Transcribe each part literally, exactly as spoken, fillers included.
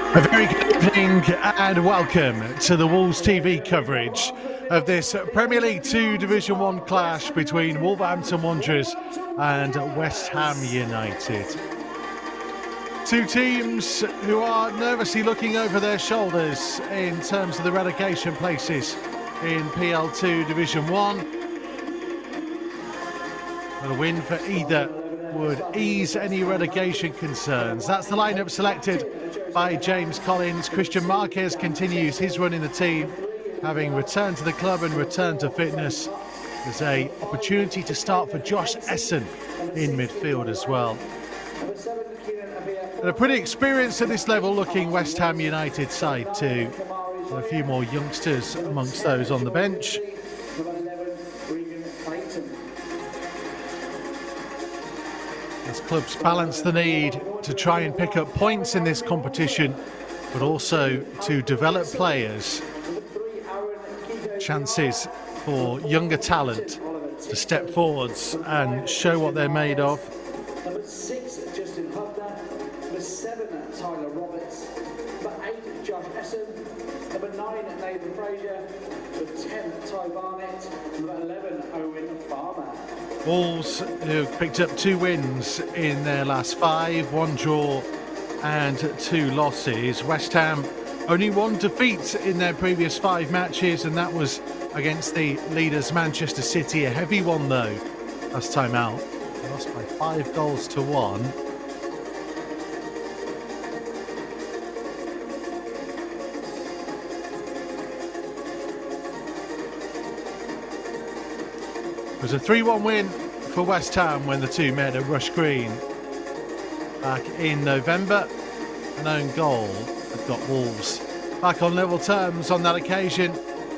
A very good evening and welcome to the Wolves T V coverage of this Premier League two Division one clash between Wolverhampton Wanderers and West Ham United. Two teams who are nervously looking over their shoulders in terms of the relegation places in P L two Division one. But a win for either would ease any relegation concerns. That's the lineup selected by James Collins. Christian Marquez continues his run in the team, having returned to the club and returned to fitness. There's a opportunity to start for Josh Essen in midfield as well. And a pretty experienced at this level looking West Ham United side too. A few more youngsters amongst those on the bench. As clubs balance the need to try and pick up points in this competition, but also to develop players. Chances for younger talent to step forwards and show what they're made of. Number six, Justin Hubner. Number seven, Tyler Roberts. Number eight, Josh Essen. Number nine, Nathan Frazier. Number ten, Ty Barnett. Number eleven, Owen Farmer. Wolves have picked up two wins in their last five, one draw and two losses. West Ham only one defeat in their previous five matches, and that was against the leaders Manchester City. A heavy one though, last time out. They lost by five goals to one. It was a three one win for West Ham when the two met at Rush Green back in November. An own goal that got Wolves back on level terms on that occasion.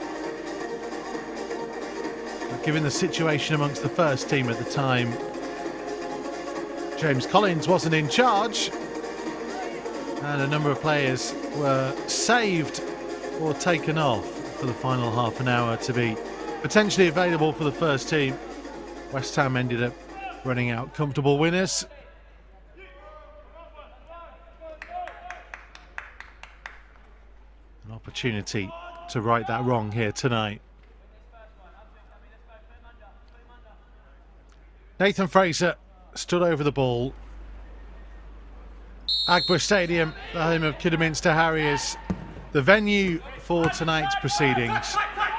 But given the situation amongst the first team at the time, James Collins wasn't in charge, and a number of players were saved or taken off for the final half an hour to be potentially available for the first team. West Ham ended up running out comfortable winners. An opportunity to right that wrong here tonight. Nathan Fraser stood over the ball. Agbush Stadium, the home of Kidderminster Harriers, the venue for tonight's proceedings.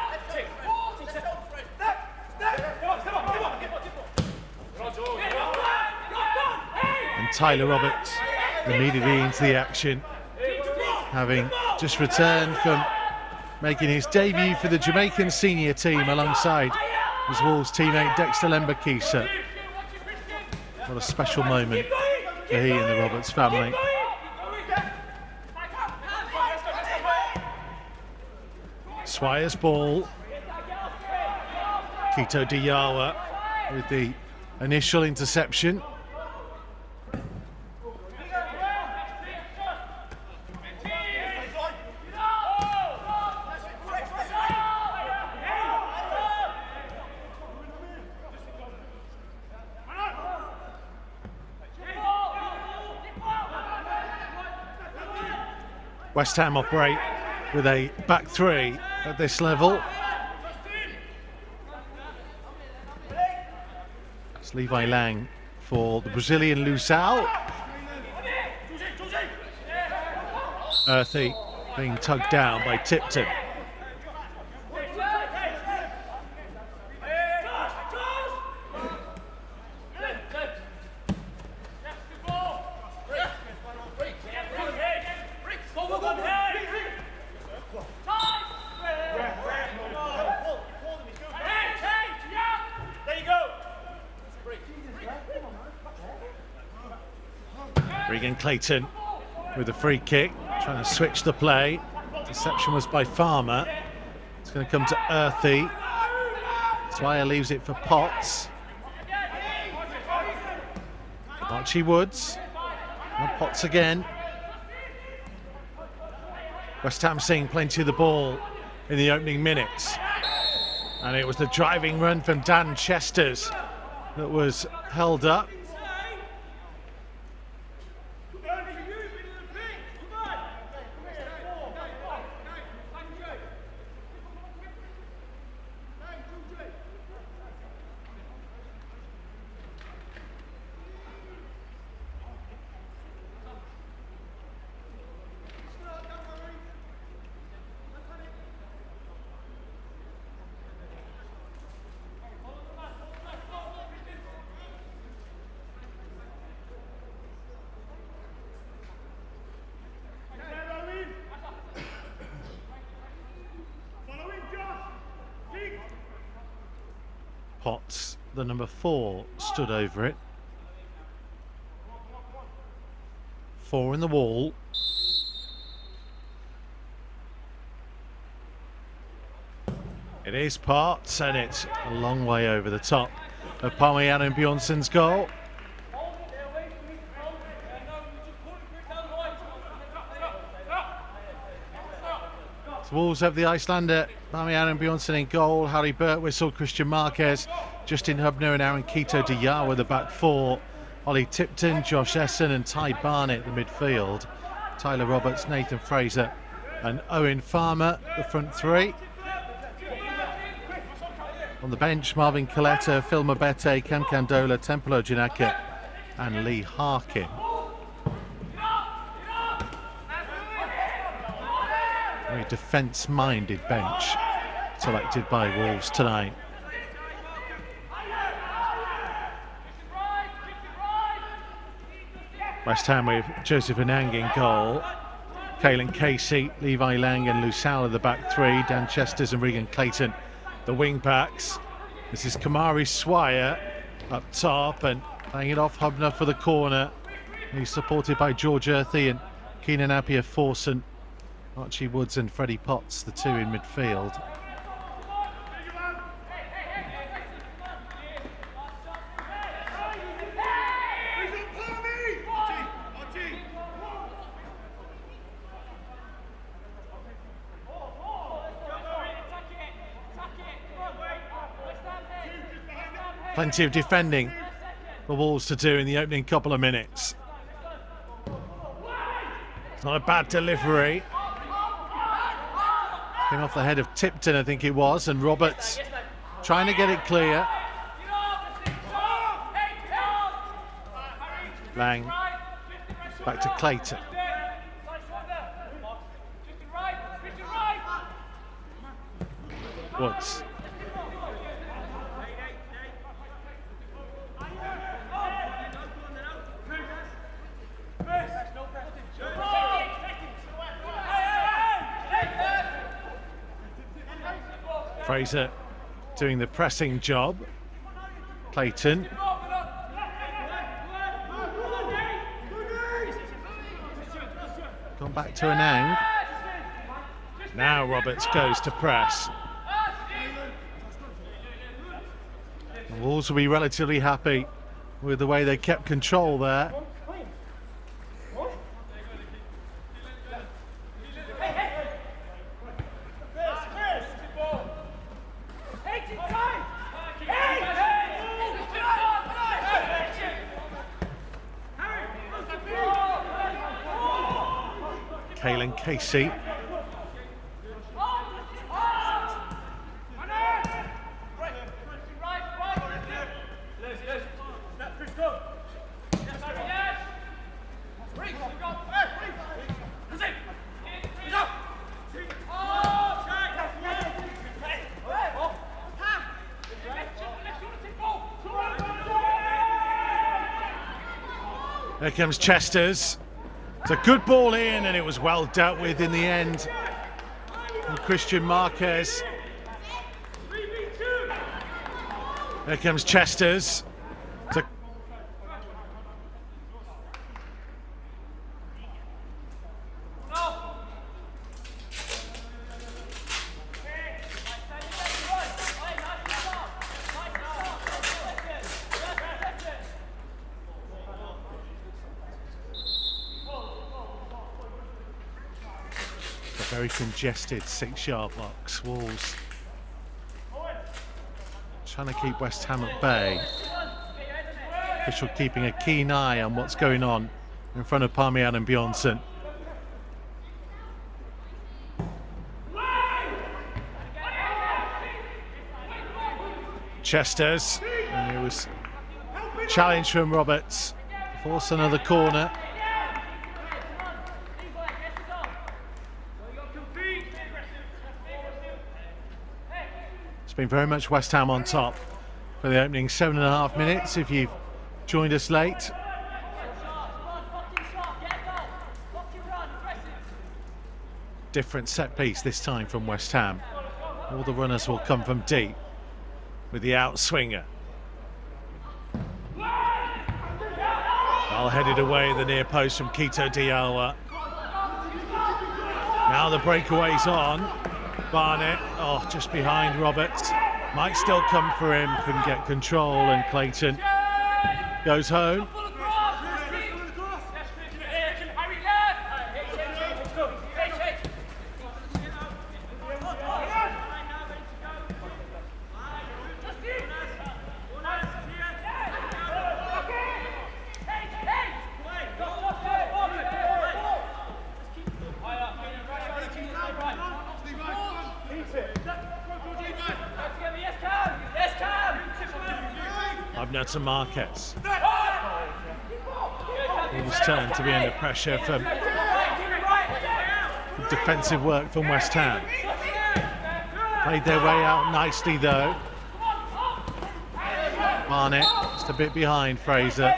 Tyler Roberts immediately into the action, having just returned from making his debut for the Jamaican senior team alongside his Wolves teammate Dexter Lembakisa. What a special moment for he and the Roberts family. Swire's ball. Kito Diyawa with the initial interception. West Ham operate with a back three at this level. It's Levi Lang for the Brazilian Lusal. Earthy being tugged down by Tipton. Regan Clayton with a free kick, trying to switch the play. Deception was by Farmer. It's going to come to Earthy. Swire leaves it for Potts. Archie Woods. And Potts again. West Ham seeing plenty of the ball in the opening minutes. And it was the driving run from Dan Chesters that was held up. Potts, the number four, stood over it. Four in the wall. It is Potts, and it's a long way over the top of Parmian and Bjornsson's goal. So Wolves have the Icelander, Parmian and Bjornsson in goal. Harry Birtwistle, Christian Marquez, Justin Hubner and Aaron Quito Diar with the back four. Ollie Tipton, Josh Essen and Ty Barnett the midfield. Tyler Roberts, Nathan Fraser and Owen Farmer, the front three. On the bench, Marvin Coletta, Phil Mabete, Cam Candola, Tempelo Janaka and Lee Harkin. Very defence-minded bench selected by Wolves tonight. West Ham with Joseph Anang in goal. Caelan Casey, Levi Lang and Lusal are the back three. Dan Chesters and Regan Clayton the wing backs. This is Kamari Swire up top and playing it off Hubner for the corner. He's supported by George Earthy and Keenan Appiah Forson, Archie Woods and Freddie Potts, the two in midfield. Plenty of defending for Wolves to do in the opening couple of minutes. It's not a bad delivery. Came off the head of Tipton, I think it was, and Roberts trying to get it clear. Lang back to Clayton. Woods. Fraser doing the pressing job. Clayton. Gone back to Anang. Now Roberts goes to press. The Wolves will be relatively happy with the way they kept control there. Caelan Casey. There comes Chesters. It's a good ball in, and it was well dealt with in the end. And Christian Marquez. There comes Chesters. It's a very congested six-yard box. Wolves trying to keep West Ham at bay. Official keeping a keen eye on what's going on in front of Parmian and Bjornsson. Chesters, and it was challenge from Roberts. Force another corner. It's been very much West Ham on top for the opening seven and a half minutes. If you've joined us late, different set piece this time from West Ham. All the runners will come from deep. with the outswinger. Well headed away at the near post from Quito Diawara. Now the breakaway's on. Barnett, oh, just behind Roberts. Might still come for him, couldn't get control, and Clayton goes home. Now to Marquez. Wolves turn to be under pressure from defensive work from West Ham. Played their way out nicely though. Barnett just a bit behind Fraser.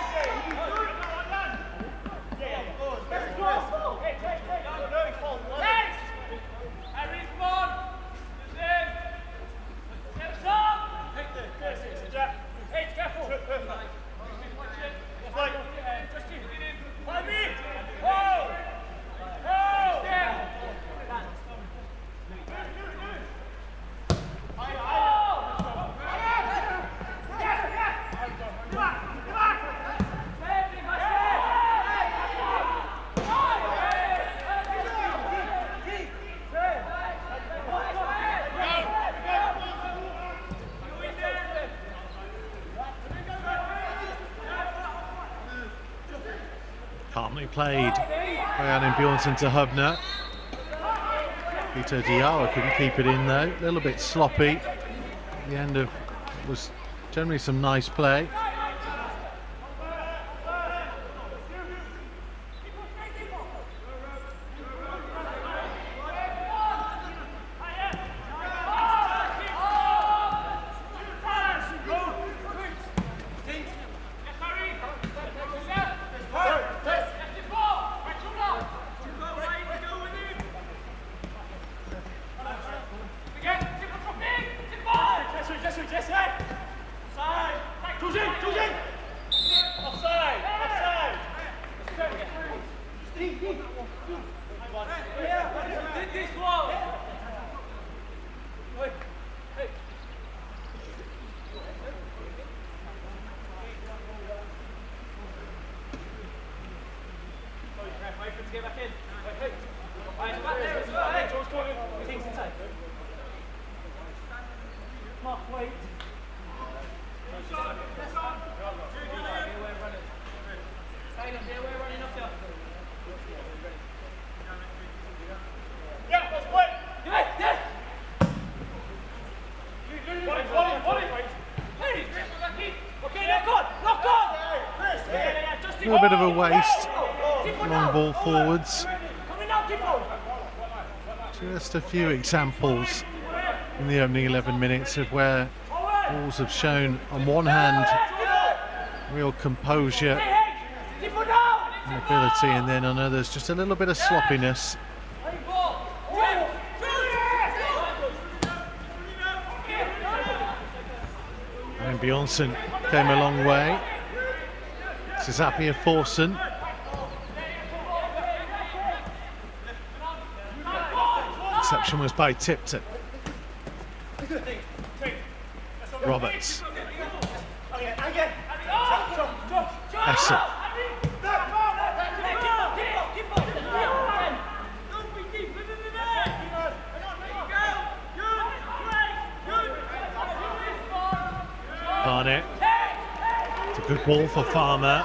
Calmly played by Alan Bjornsson to Hubner. Quito Diawara couldn't keep it in though. A little bit sloppy. At the end of was generally some nice play. A little bit of a waste, long ball forwards. Just a few examples in the opening eleven minutes of where Wolves have shown, on one hand, real composure and ability, and then on others, just a little bit of sloppiness. And Bjornsson came a long way. This is Appiah Forson. Exception was by Tipton. Roberts. Essen. Barnett. It's a good ball for Farmer.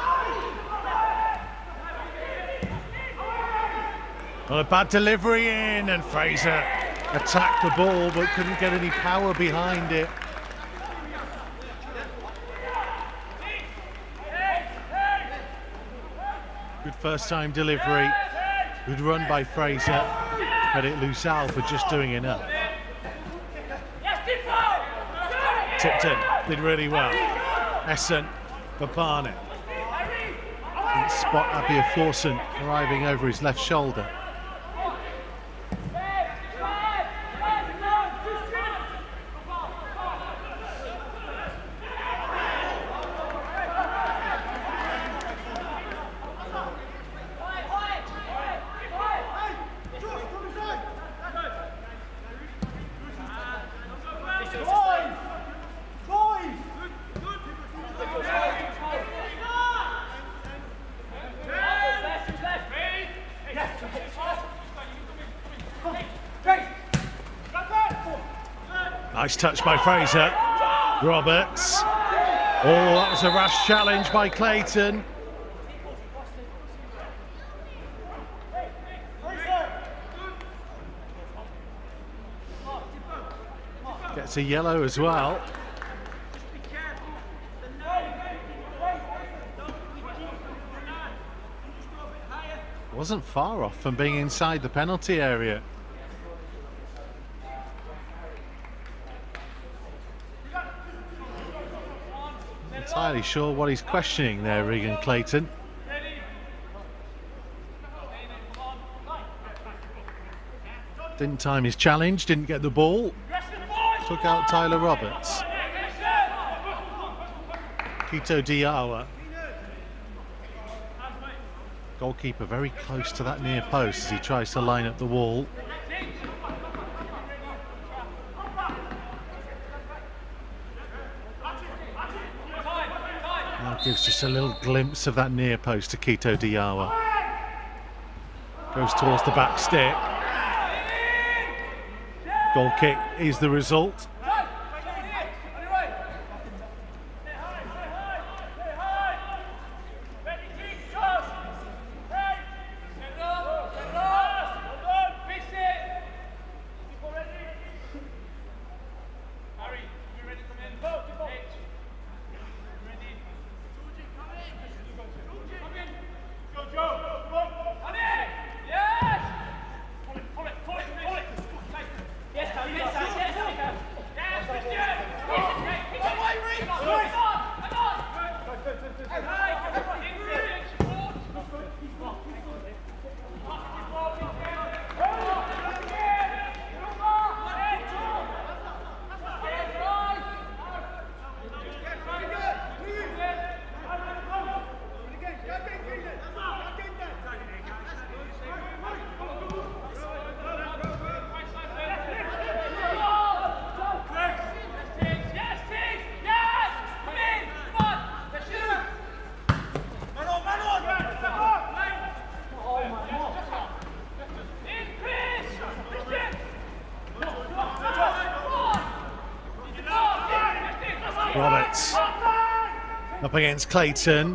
Well, a bad delivery in, and Fraser attacked the ball but couldn't get any power behind it. Good first time delivery. Good run by Fraser. Credit Lusal for just doing enough. Tipton did really well. Essen for Barnett. Didn't spot Appiah Forson arriving over his left shoulder. Nice touch by Fraser. Roberts. Oh, that was a rash challenge by Clayton. Gets a yellow as well. Wasn't far off from being inside the penalty area. Not entirely sure what he's questioning there, Regan Clayton. Didn't time his challenge, didn't get the ball. Took out Tyler Roberts. Kito Diawa. Goalkeeper very close to that near post as he tries to line up the wall. Now gives just a little glimpse of that near post to Kito Diawa. Goes towards the back stick. Goal kick is the result. Roberts up against Clayton.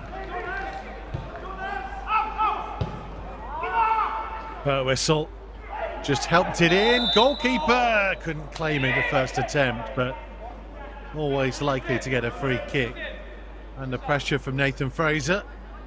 But whistle just helped it in. Goalkeeper couldn't claim it the first attempt, but always likely to get a free kick under pressure from Nathan Fraser.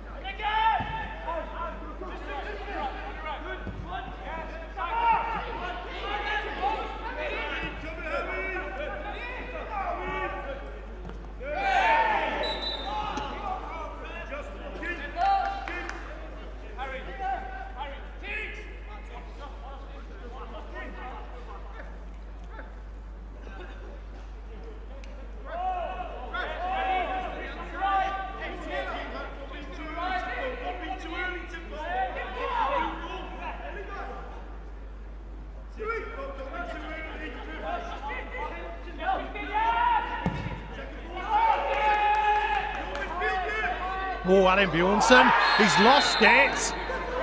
Oh, Aaron Bjornsson, he's lost it.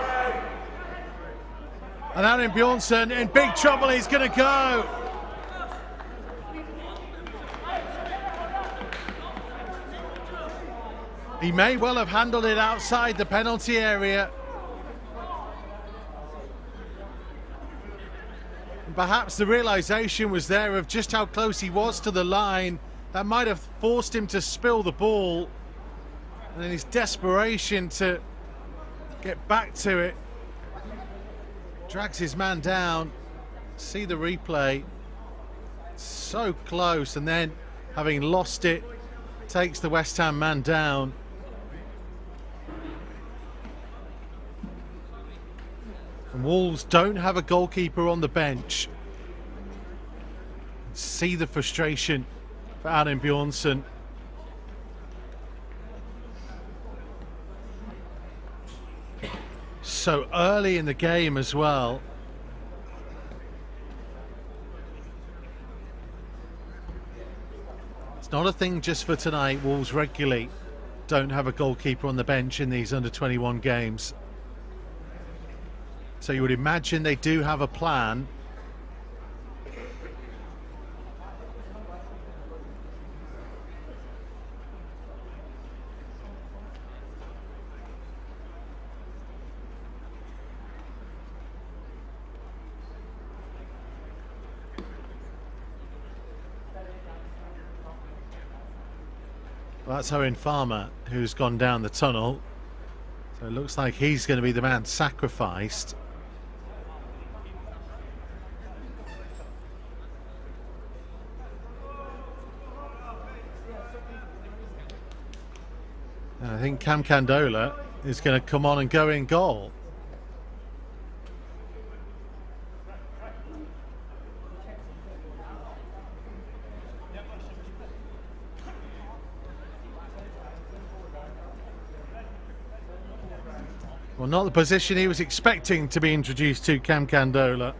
And Aaron Bjornsson in big trouble, he's going to go. He may well have handled it outside the penalty area. And perhaps the realization was there of just how close he was to the line. That might have forced him to spill the ball. And in his desperation to get back to it, drags his man down. See the replay. So close, and then having lost it, takes the West Ham man down. And Wolves don't have a goalkeeper on the bench. See the frustration for Aaron Bjornsson. So early in the game as well. It's not a thing just for tonight. Wolves regularly don't have a goalkeeper on the bench in these under twenty-one games. So you would imagine they do have a plan. That's Owen Farmer who's gone down the tunnel. So it looks like he's going to be the man sacrificed. And I think Cam Candola is going to come on and go in goal. Well, not the position he was expecting to be introduced to, Cam Candola.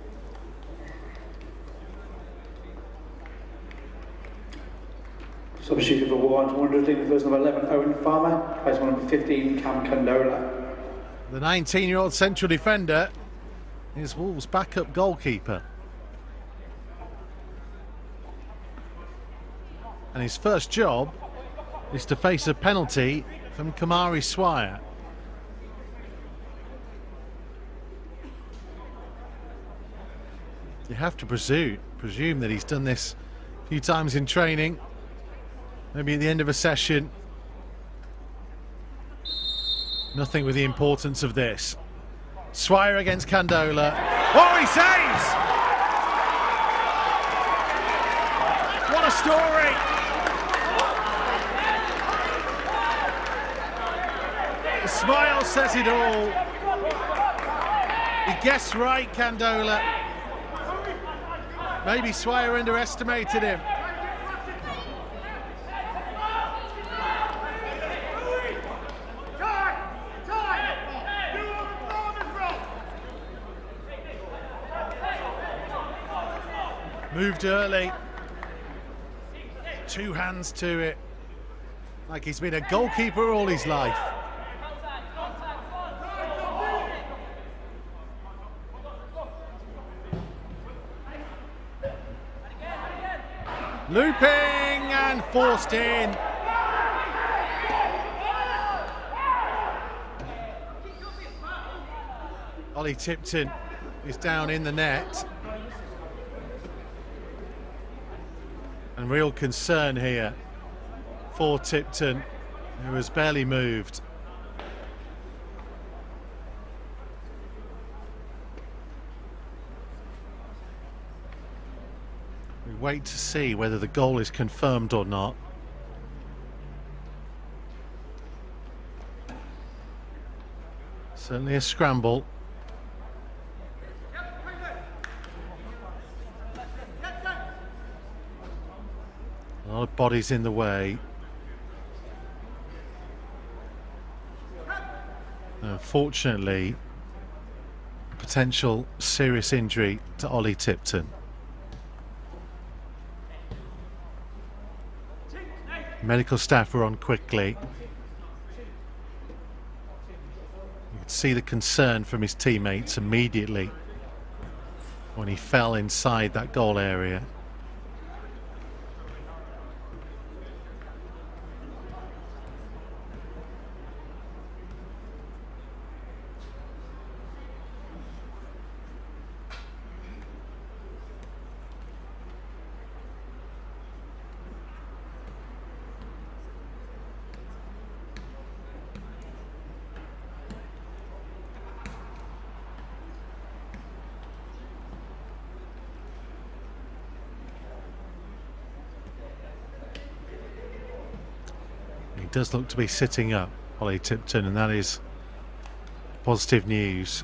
Substitute for Wolves U twenty-one, taking first number eleven, Owen Farmer, place number fifteen, Cam Candola. The nineteen-year-old central defender is Wolves' backup goalkeeper. And his first job is to face a penalty from Kamari Swire. You have to presume, presume that he's done this a few times in training, maybe at the end of a session. Nothing with the importance of this. Swire against Candola. Oh, he saves! What a story! The smile says it all. He guessed right, Candola. Maybe Swire underestimated him. Moved early. Two hands to it. Like he's been a goalkeeper all his life. Looping and forced in. Ollie Tipton is down in the net. And real concern here for Tipton, who has barely moved. We wait to see whether the goal is confirmed or not. Certainly a scramble. A lot of bodies in the way. Unfortunately, potential serious injury to Ollie Tipton. Medical staff were on quickly. You could see the concern from his teammates immediately when he fell inside that goal area. Does look to be sitting up, Ollie Tipton, and that is positive news.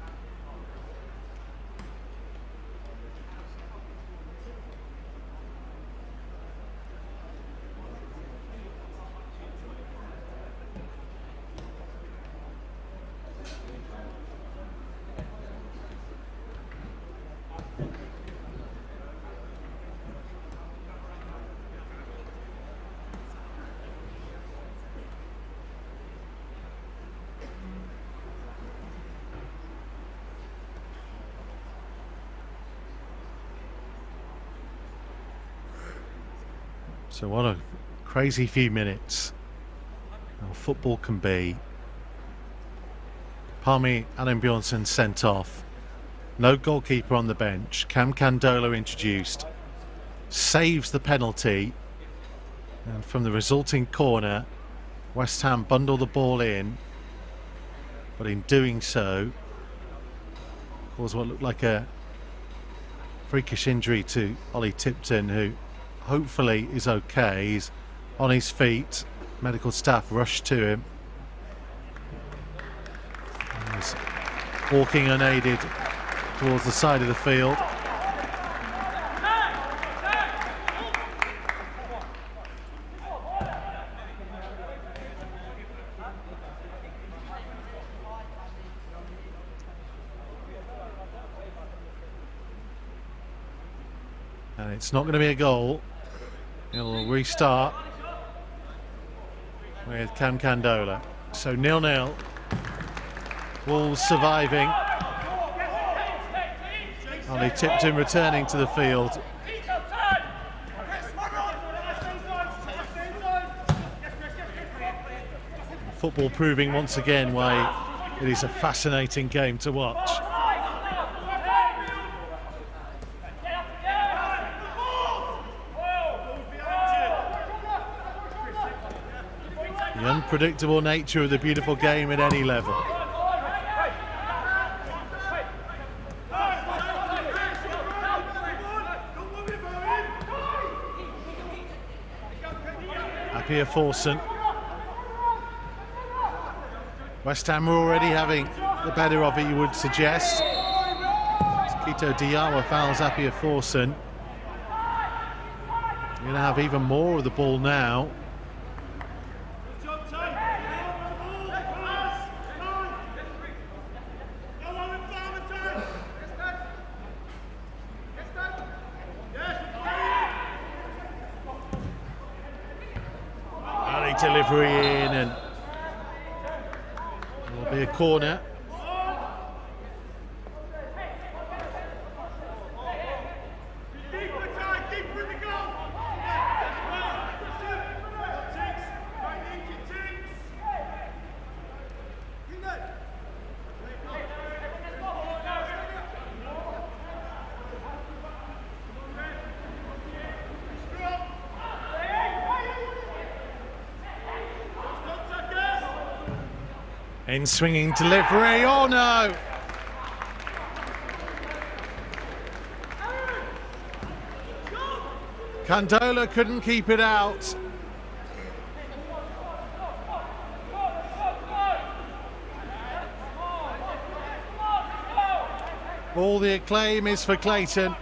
So what a crazy few minutes how football can be. Palmi Allen-Bjornsson sent off. No goalkeeper on the bench. Cam Candola introduced. Saves the penalty. And from the resulting corner, West Ham bundle the ball in, but in doing so caused what looked like a freakish injury to Ollie Tipton, who hopefully is okay. He's on his feet. Medical staff rushed to him. He's walking unaided towards the side of the field. And it's not going to be a goal. It'll restart with Cam Candola. So nil nil. Wolves surviving. Ollie Tipton returning to the field. Football proving once again why it is a fascinating game to watch. The unpredictable nature of the beautiful game at any level. Appiah Forson. West Ham are already having the better of it, you would suggest. Kito Diawa fouls Appiah Forson. You're going to have even more of the ball now. Delivery in, and will be a corner. In swinging delivery, oh no! Candola couldn't keep it out. All the acclaim is for Clayton.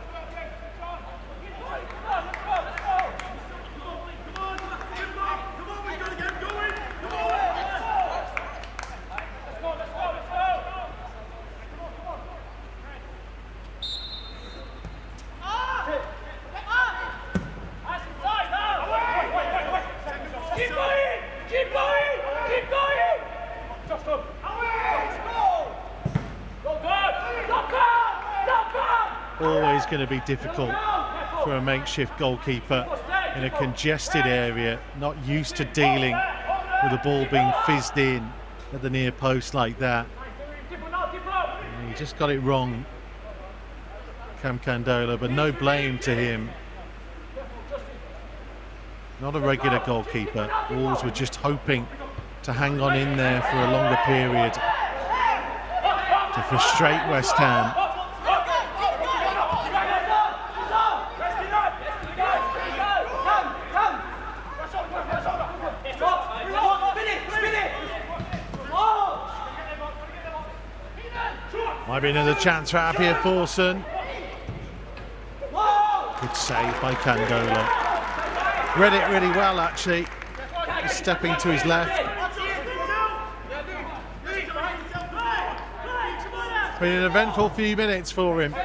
Always going to be difficult for a makeshift goalkeeper in a congested area, not used to dealing with the ball being fizzed in at the near post like that. And he just got it wrong, Cam Candola, but no blame to him. Not a regular goalkeeper. Wolves were just hoping to hang on in there for a longer period to frustrate West Ham. Might be another chance for Appiah Forson. Good save by Candola. Read it really well, actually. Stepping to his left. Been an eventful few minutes for him.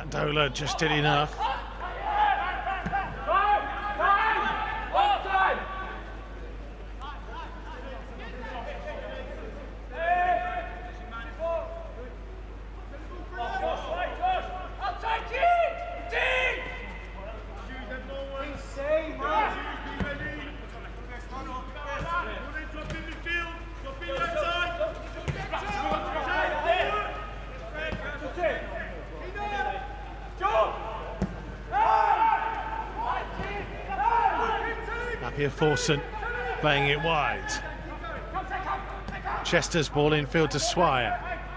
Mandola just did enough. Here Forson playing it wide. Chester's ball infield to Swire.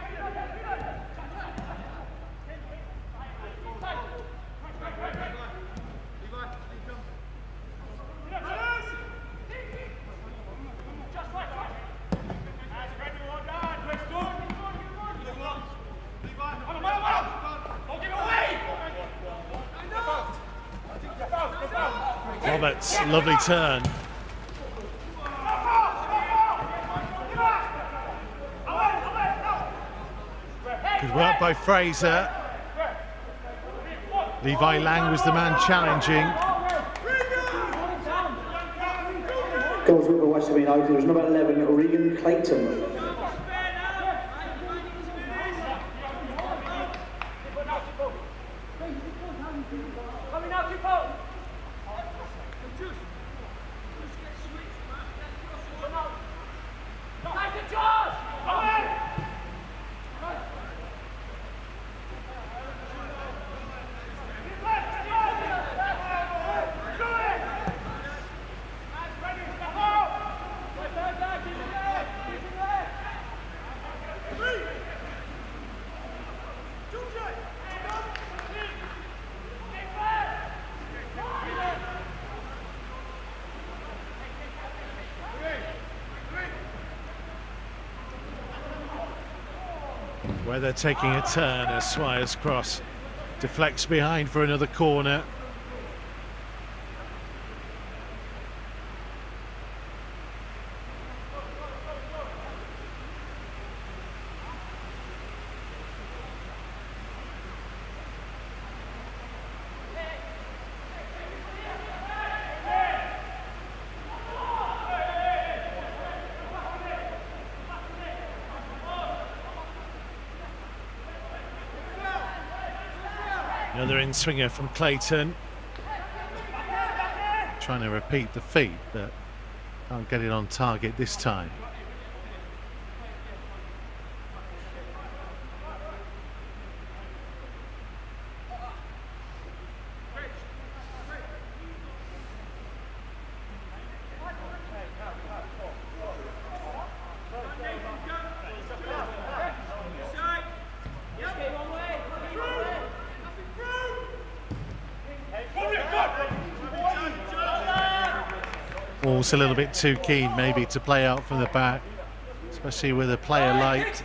Roberts, lovely turn. Good work by Fraser. Levi Lang was the man challenging. Goals with the West Ham United. There's number eleven, Regan Clayton. Where they're taking a turn as Swire's cross deflects behind for another corner. Another in-swinger from Clayton. Trying to repeat the feat, but can't get it on target this time. Wolves a little bit too keen maybe to play out from the back, especially with a player late.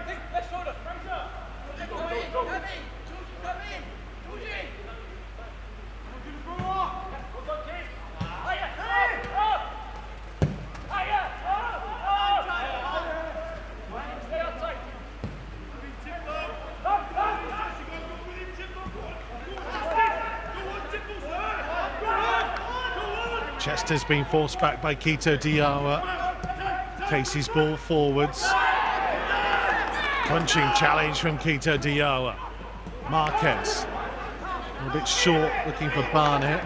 Chester's been forced back by Quito Diawa. Casey's ball forwards. Punching challenge from Quito Diawa. Marquez. A little bit short, looking for Barnett.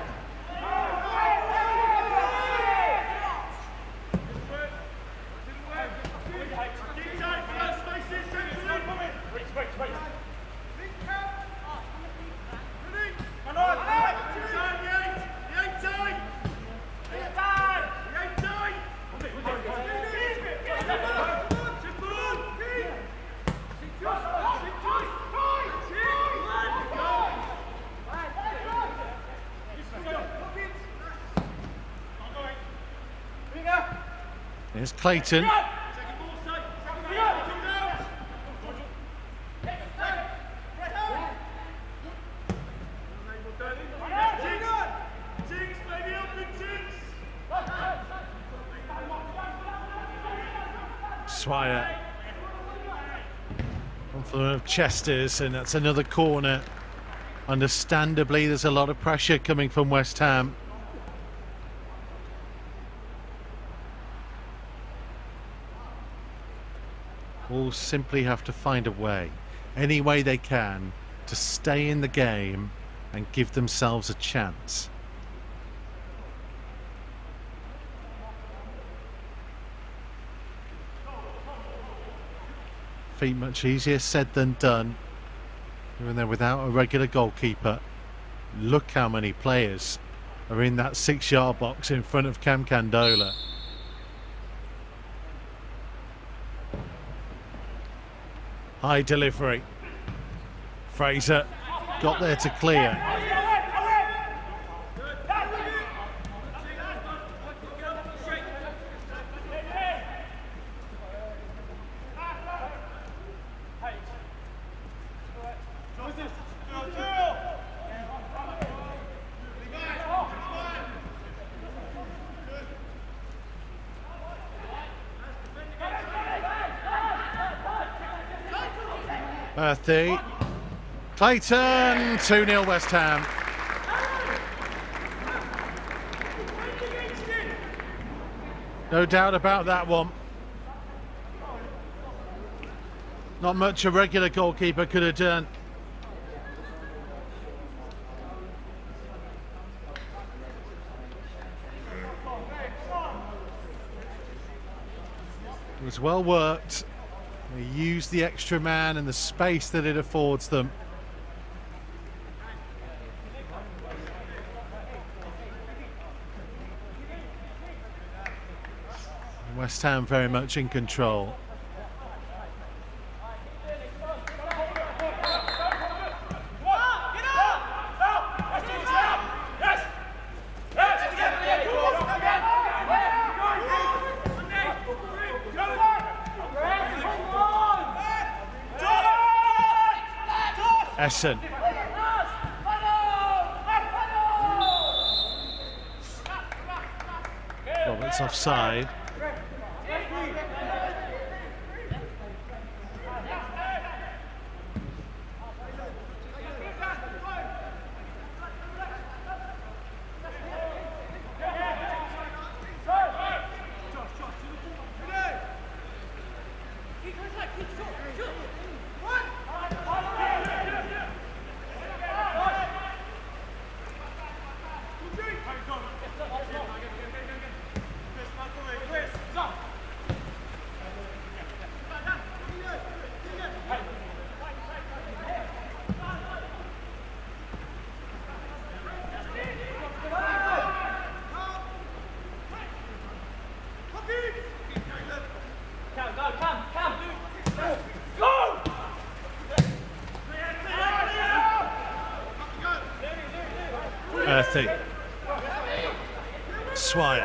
Here's Clayton. Swire. On for Chester's, and that's another corner Understandably, there's a lot of pressure coming from West Ham. Wolves simply have to find a way, any way they can, to stay in the game and give themselves a chance. Feet much easier said than done, even though without a regular goalkeeper. Look how many players are in that six-yard box in front of Cam Candola. High delivery. Fraser got there to clear. Berthy. Clayton, two nil West Ham. No doubt about that one. Not much a regular goalkeeper could have done. It was well worked. They use the extra man and the space that it affords them. West Ham very much in control. Essen. Roberts offside. Berthy. Swire.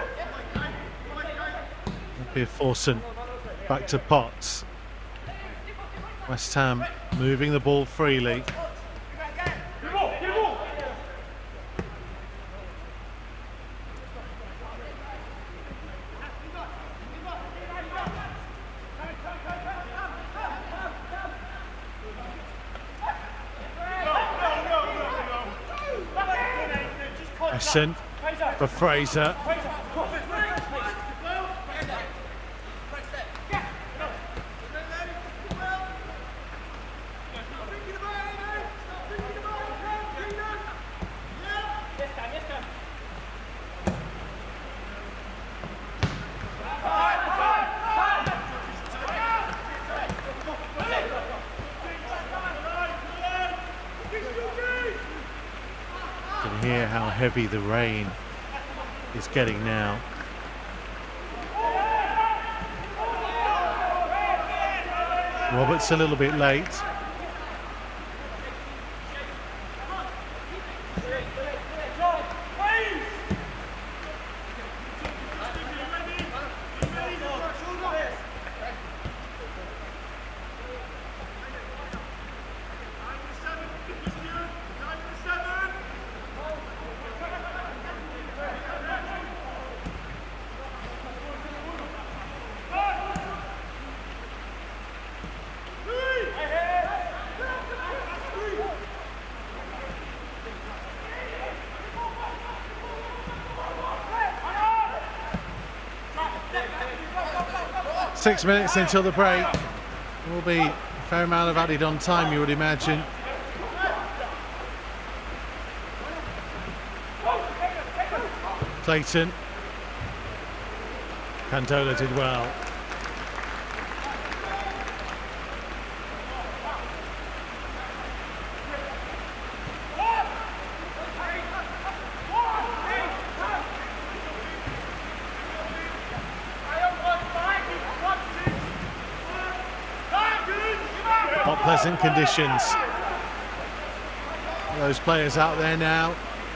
Forson back to Potts. West Ham moving the ball freely. Essen for Fraser. You can hear how heavy the rain is getting now. Roberts a little bit late. Six minutes until the break. There will be a fair amount of added on time, you would imagine. Clayton. Candola did well. Not pleasant conditions. Those players out there now.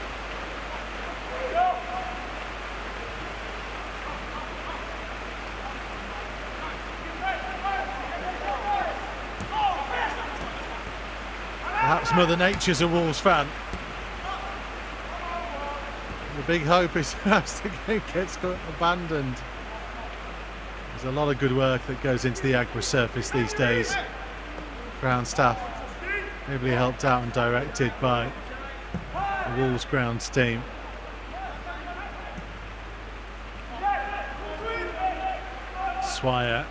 Perhaps Mother Nature's a Wolves fan. The big hope is as the game gets abandoned. There's a lot of good work that goes into the Agua surface these days. Ground staff heavily helped out and directed by the Wolves grounds team. Swire.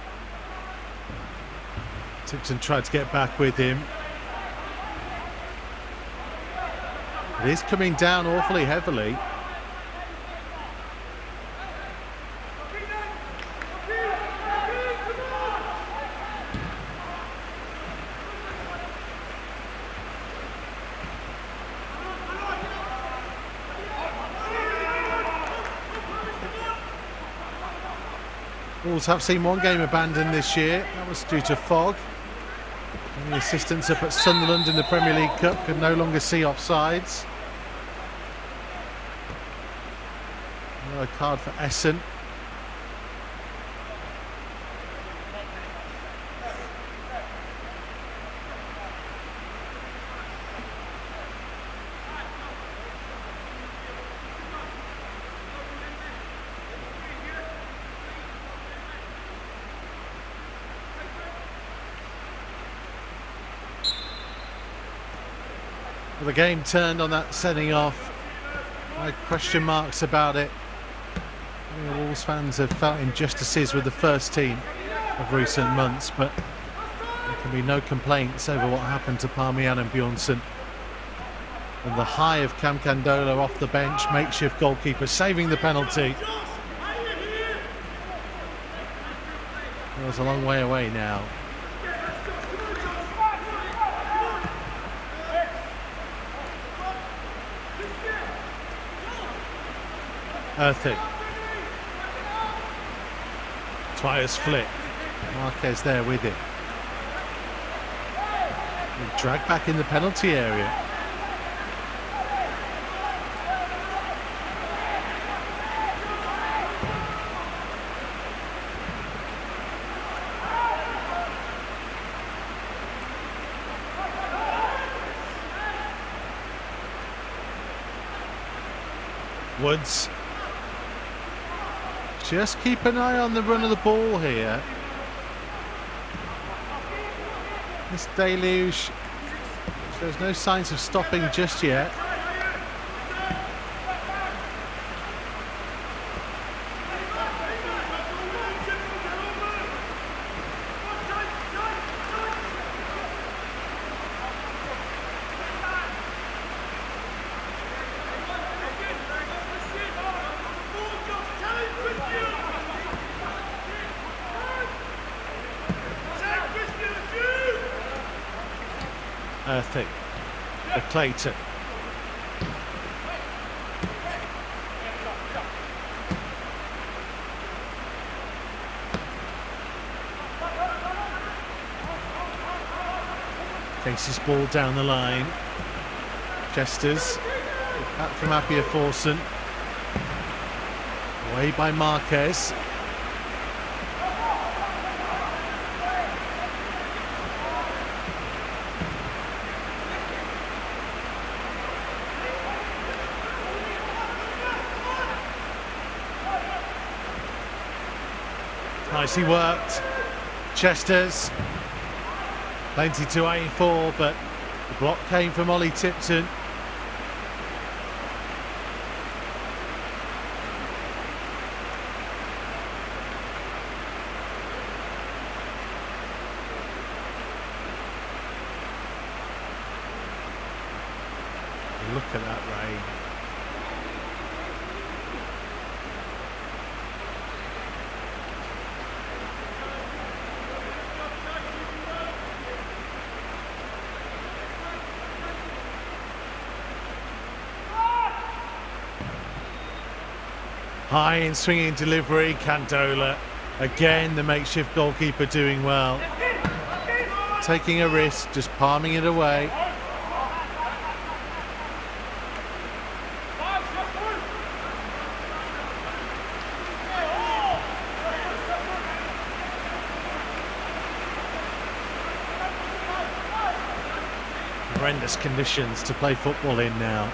Tipton tried to get back with him. It is coming down awfully heavily. Wolves have seen one game abandoned this year. That was due to fog. And the assistants up at Sunderland in the Premier League Cup could no longer see offsides. A card for Essen. Well, the game turned on that sending off. No question marks about it. The Wolves fans have felt injustices with the first team of recent months, but there can be no complaints over what happened to Parmian and Bjornsson. And the high of Cam Candola off the bench, makeshift goalkeeper saving the penalty. It was a long way away now. Earthing. Twice flick. Marquez there with it. Dragged back in the penalty area. Woods. Just keep an eye on the run of the ball here. This deluge shows no signs of stopping just yet. Earthing for Clayton. Takes his ball down the line. Chesters. Back from Appiah Forson. Away by Marquez. Nicely worked. Chesters. Plenty to aim for, but the block came from Ollie Tipton. Look at that rain. High and swinging delivery, Candola. Again, the makeshift goalkeeper doing well. Taking a risk, just palming it away. Horrendous conditions to play football in now.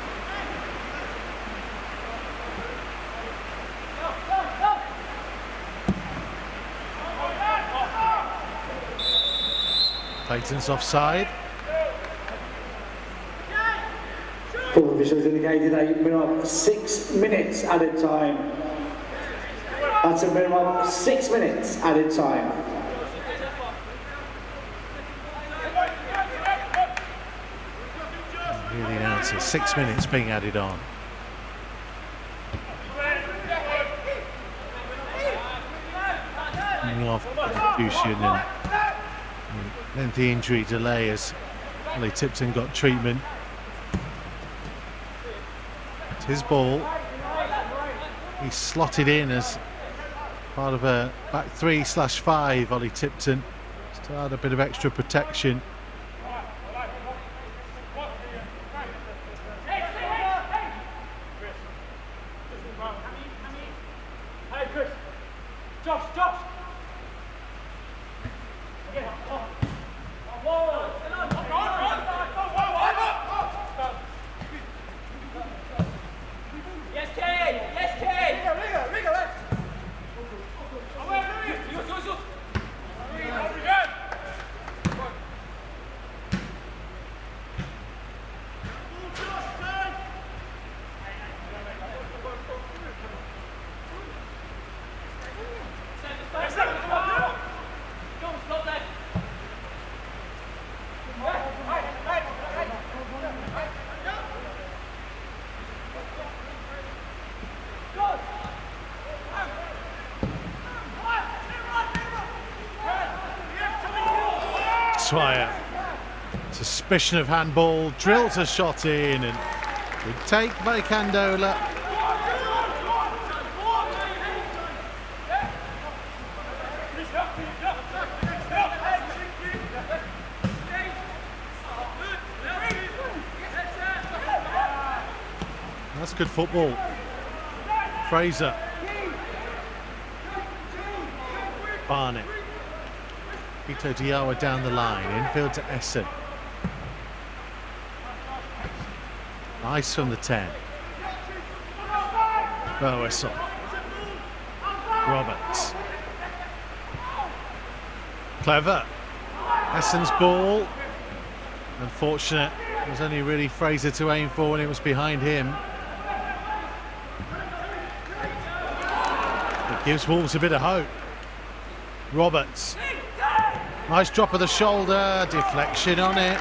Clayton's offside. Four officials indicated a minimum of six minutes added time. That's a minimum of six minutes added time. Here the announcer, six minutes being added on. Off confusion and then the injury delay as Ollie Tipton got treatment. It's his ball. He's slotted in as part of a back three slash five. Ollie Tipton to add a bit of extra protection. Swire, suspicion of handball, drills a shot in, and good take by Candola. That's good football. Fraser. Barnett. Ito Diawa down the line, infield to Essen. Nice from the ten. Bowisson. Roberts. Clever. Essen's ball. Unfortunate. It was only really Fraser to aim for when it was behind him. It gives Wolves a bit of hope. Roberts. Nice drop of the shoulder, deflection on it.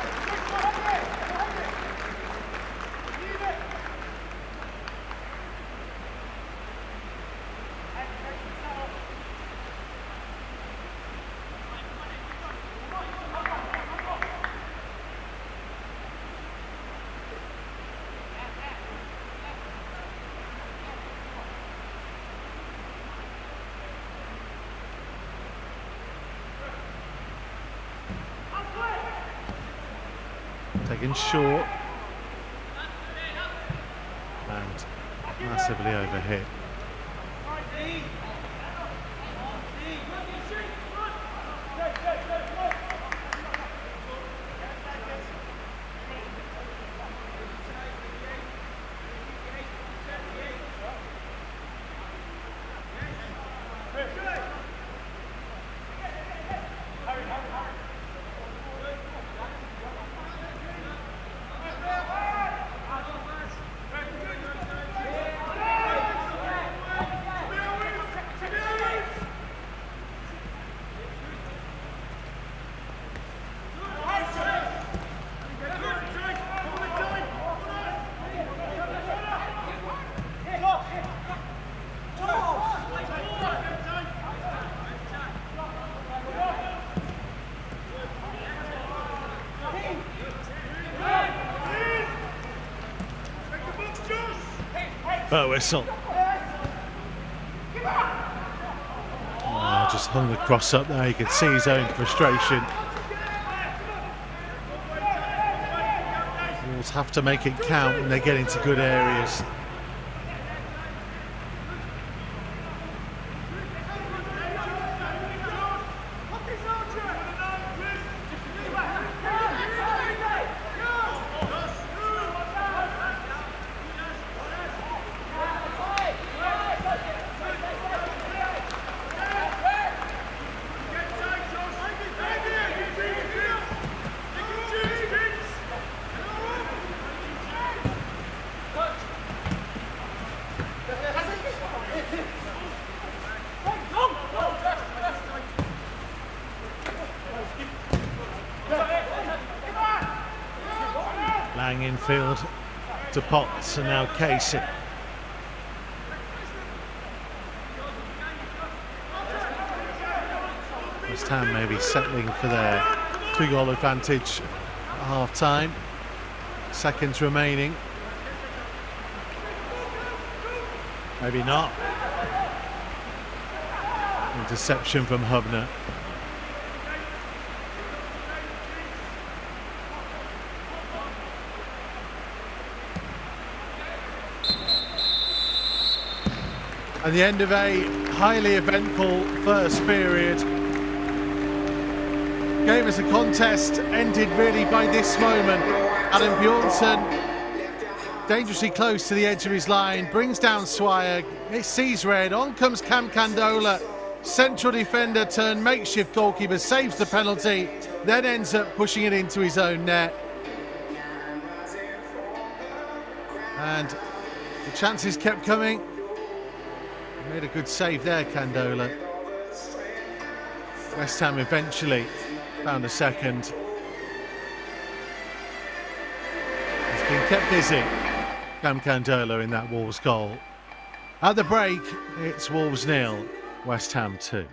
Taken short and massively overhit. But whistle. Oh, just hung the cross up there. You could see his own frustration. Wolves have to make it count when they get into good areas. Lang infield to Potts and now Casey. West Ham maybe settling for their two goal advantage at half time. Seconds remaining. Maybe not. Interception from Hubner. And the end of a highly eventful first period. Game as a contest ended really by this moment. Adam Bjornsson, dangerously close to the edge of his line, brings down Swire, it sees red, on comes Cam Candola, central defender turned makeshift goalkeeper, saves the penalty, then ends up pushing it into his own net. And the chances kept coming. Made a good save there, Candola. West Ham eventually found a second. He's been kept busy, Cam Candola, in that Wolves goal. At the break, it's Wolves nil, West Ham two.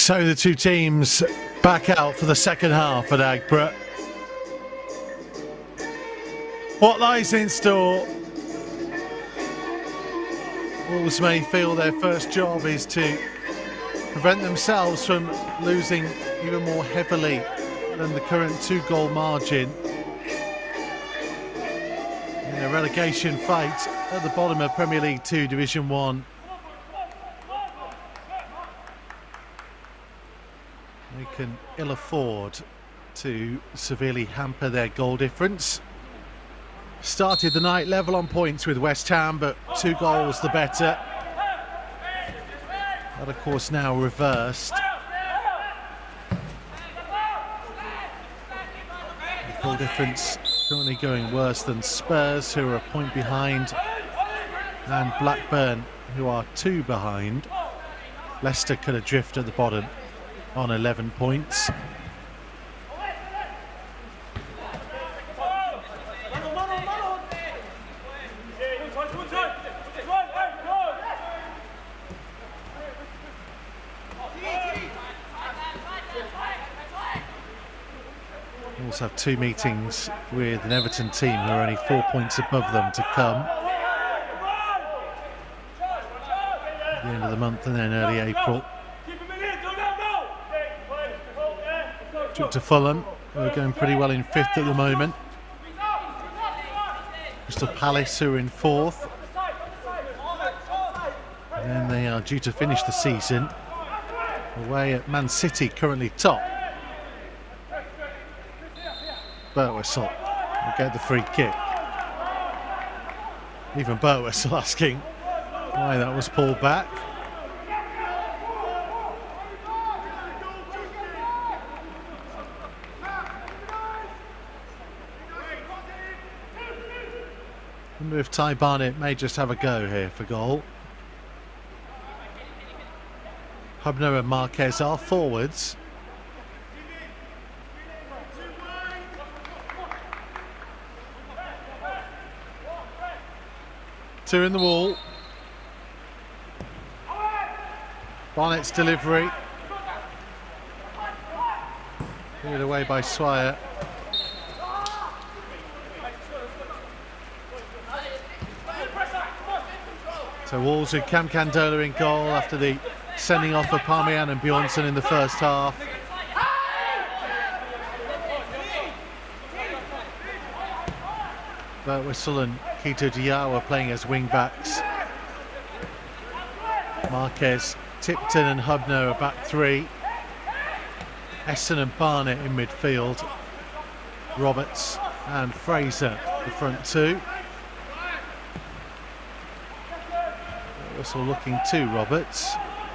So the two teams back out for the second half at Aggborough. What lies in store? Wolves may feel their first job is to prevent themselves from losing even more heavily than the current two-goal margin in a relegation fight at the bottom of Premier League Two Division One. They can ill afford to severely hamper their goal difference. Started the night level on points with West Ham, but two goals the better. That of course now reversed. The goal difference currently going worse than Spurs, who are a point behind, and Blackburn, who are two behind. Leicester could adrift at the bottom on eleven points. Wolves have two meetings with an Everton team who are only four points above them to come at the end of the month and then early April. Took to Fulham, who are going pretty well in fifth at the moment. Crystal Palace, who are in fourth. And then they are due to finish the season away at Man City, currently top. Burtwhistle will get the free kick. Even Burtwhistle asking why that was pulled back. I wonder if Ty Barnett may just have a go here for goal. Hubner and Marquez are forwards. Two in the wall. Barnett's delivery. Cleared away by Swire. So Wolves with Cam Candola in goal after the sending off of Parmian and Bjornsson in the first half. Burtwhistle and Quito Diaw playing as wing backs. Marquez, Tipton and Hubner are back three. Essen and Barnett in midfield. Roberts and Fraser the front two. Burtwhistle looking to Roberts.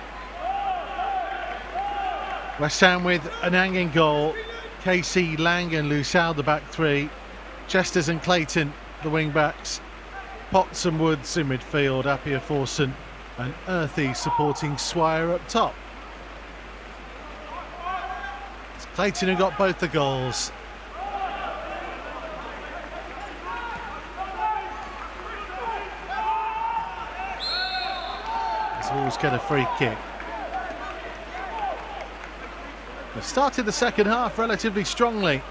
West Ham with Anang in goal. Casey, Lang and Lusau the back three. Chesters and Clayton the wing backs. Potts and Woods in midfield. Appiah Forson and Earthy supporting Swire up top. It's Clayton who got both the goals. As Wolves get a free kick. They've started the second half relatively strongly.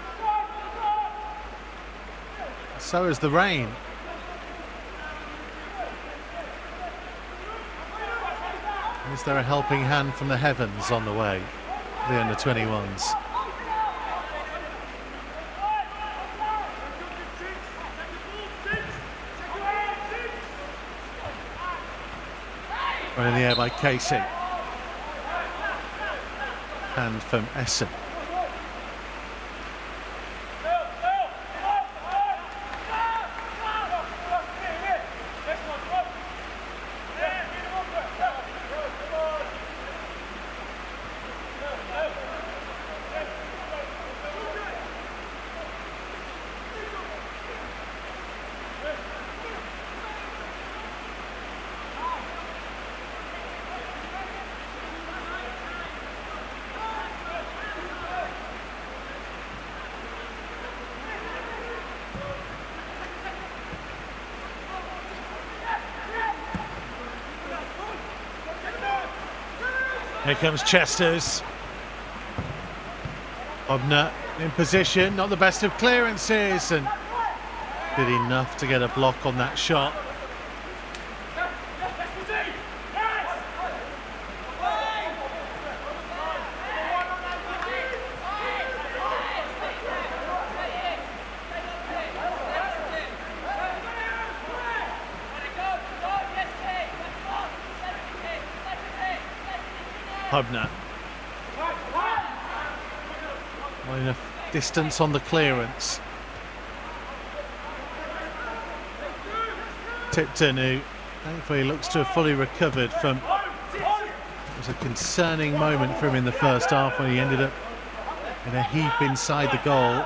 So is the rain. Is there a helping hand from the heavens on the way for the under twenty-ones? Run in the air by Casey. Hand from Essen. Here comes Chesters. Hobner in position, not the best of clearances, and did enough to get a block on that shot. Hobner. Not enough distance on the clearance. Tipton, who thankfully looks to have fully recovered from, it was a concerning moment for him in the first half when he ended up in a heap inside the goal.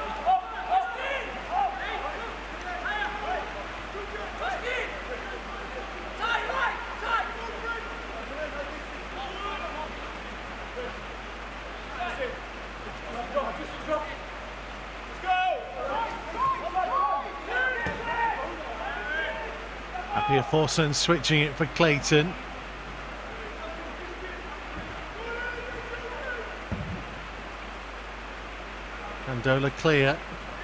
Happy Forson switching it for Clayton. Candola clear.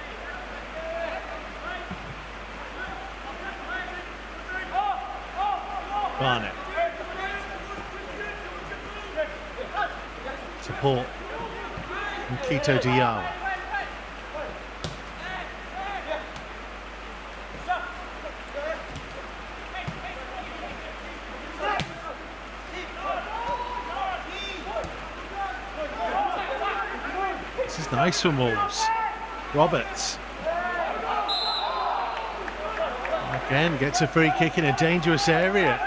Barnett. Support from Quito Diallo. This is nice from Wolves. Roberts. Again, gets a free kick in a dangerous area.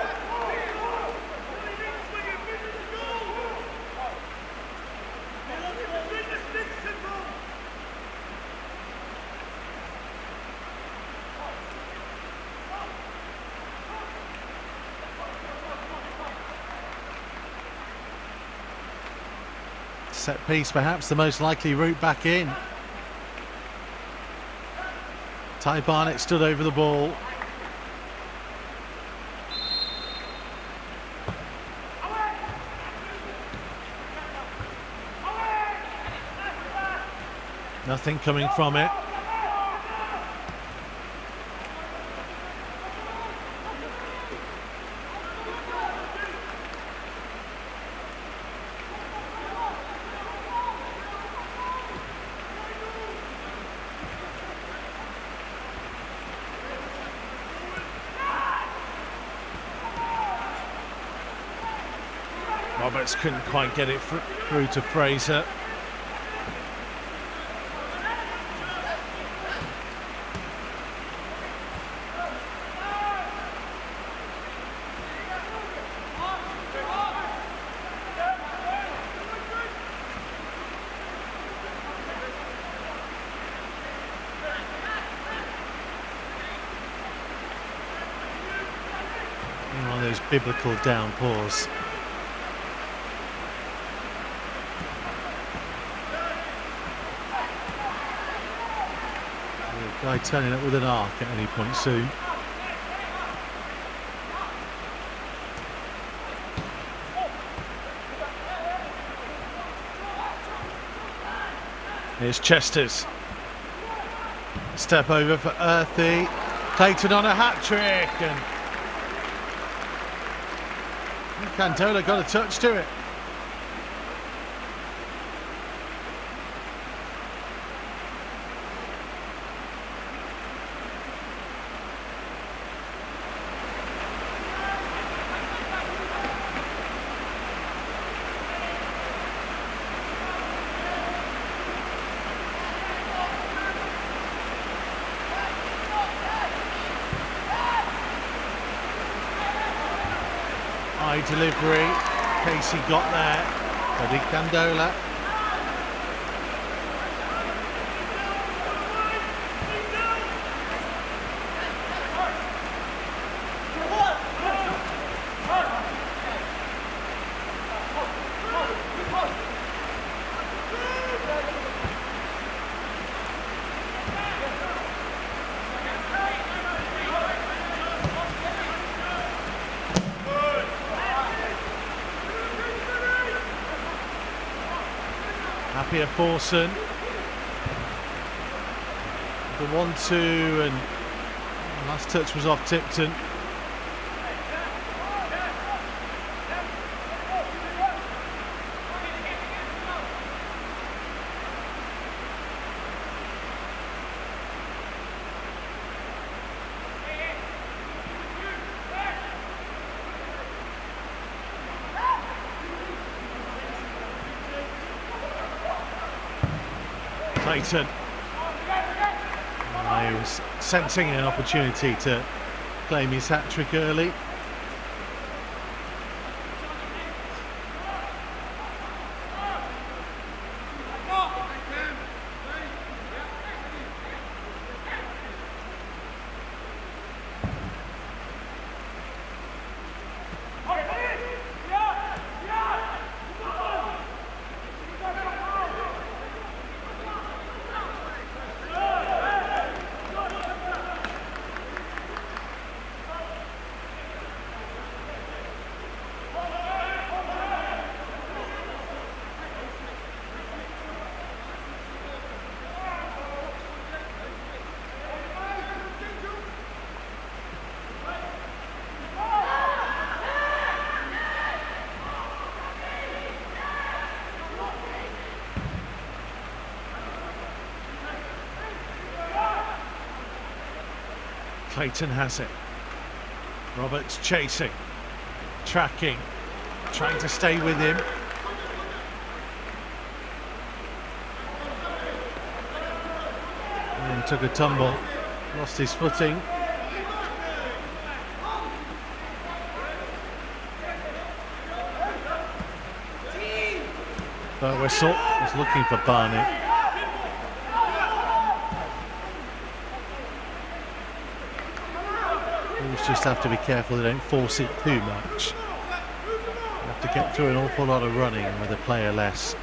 Set piece, perhaps the most likely route back in. Ty Barnett stood over the ball. Nothing coming from it. Roberts couldn't quite get it through to Fraser. One of those biblical downpours. Guy turning up with an arc at any point soon. Here's Chesters. Step over for Earthy. Clayton on a hat-trick, and Candola got a touch to it. High delivery, Casey got there, Buddy Candola. Appiah Forson. The one two, and last touch was off Tipton. Clayton. Uh, he was sensing an opportunity to claim his hat-trick early. Clayton has it. Roberts chasing, tracking, trying to stay with him. And took a tumble, lost his footing. But Whistle was looking for Barnett. Wolves just have to be careful they don't force it too much. They have to get through an awful lot of running with a player less.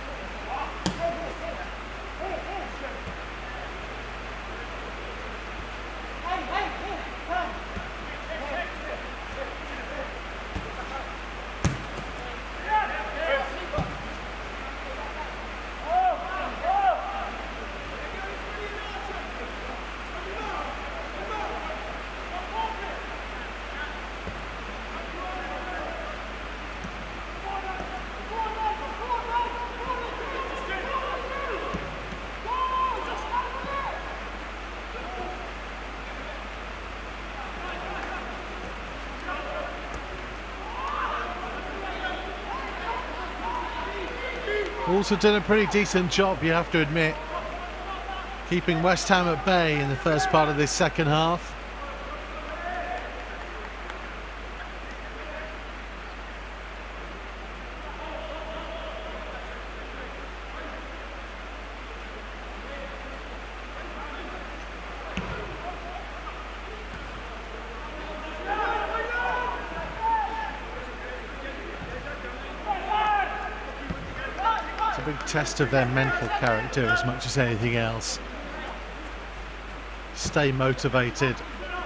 Wolves have done a pretty decent job, you have to admit, keeping West Ham at bay in the first part of this second half. Big test of their mental character as much as anything else. Stay motivated.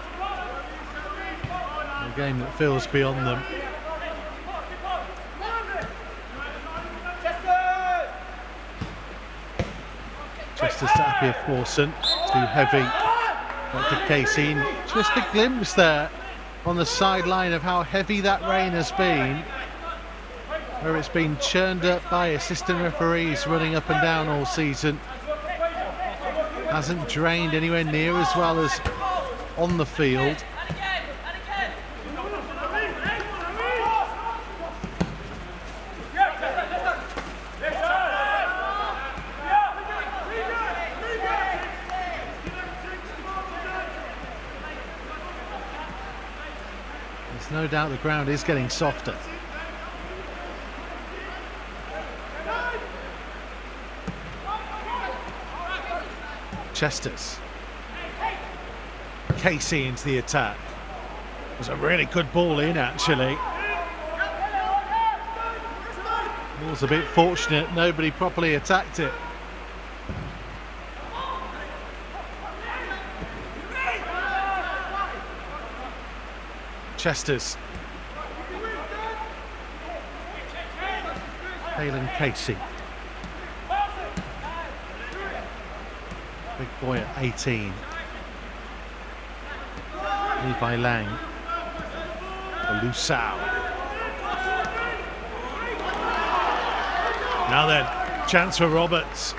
A game that feels beyond them. Just as to Appiah Forson, too heavy. Doctor Casey, just a glimpse there on the sideline of how heavy that rain has been, where it's been churned up by assistant referees running up and down all season. Hasn't drained anywhere near as well as on the field. There's no doubt the ground is getting softer. Chesters. Casey into the attack. It was a really good ball in, actually. It was a bit fortunate, nobody properly attacked it. Chesters. Halen Casey. Big boy at eighteen. Levi Lang. Lusau. Now then, chance for Roberts.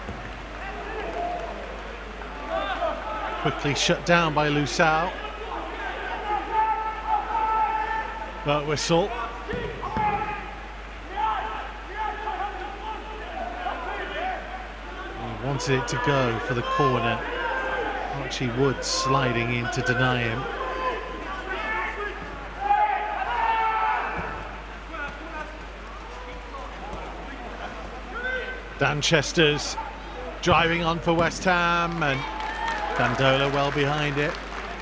Quickly shut down by Lusau. But whistle. He wanted it to go for the corner. Archie Wood sliding in to deny him. Danchester's driving on for West Ham, and Candola well behind it.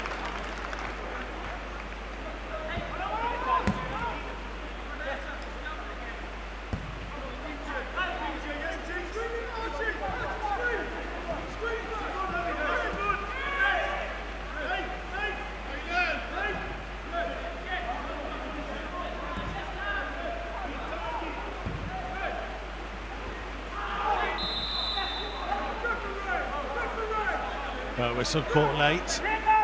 But whistle caught late.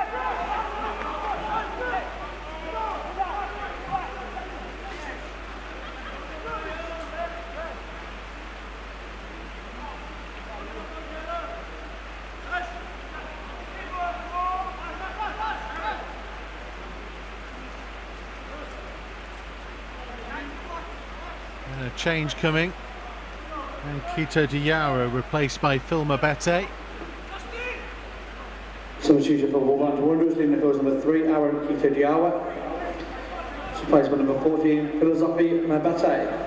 And a change coming. And Quito Diarra replaced by Phil Mabete. Substitution for Wolves U twenty-ones, leading the goals number three, Aaron Quito Diarra. Replacement number fourteen, Philosophy Mabate.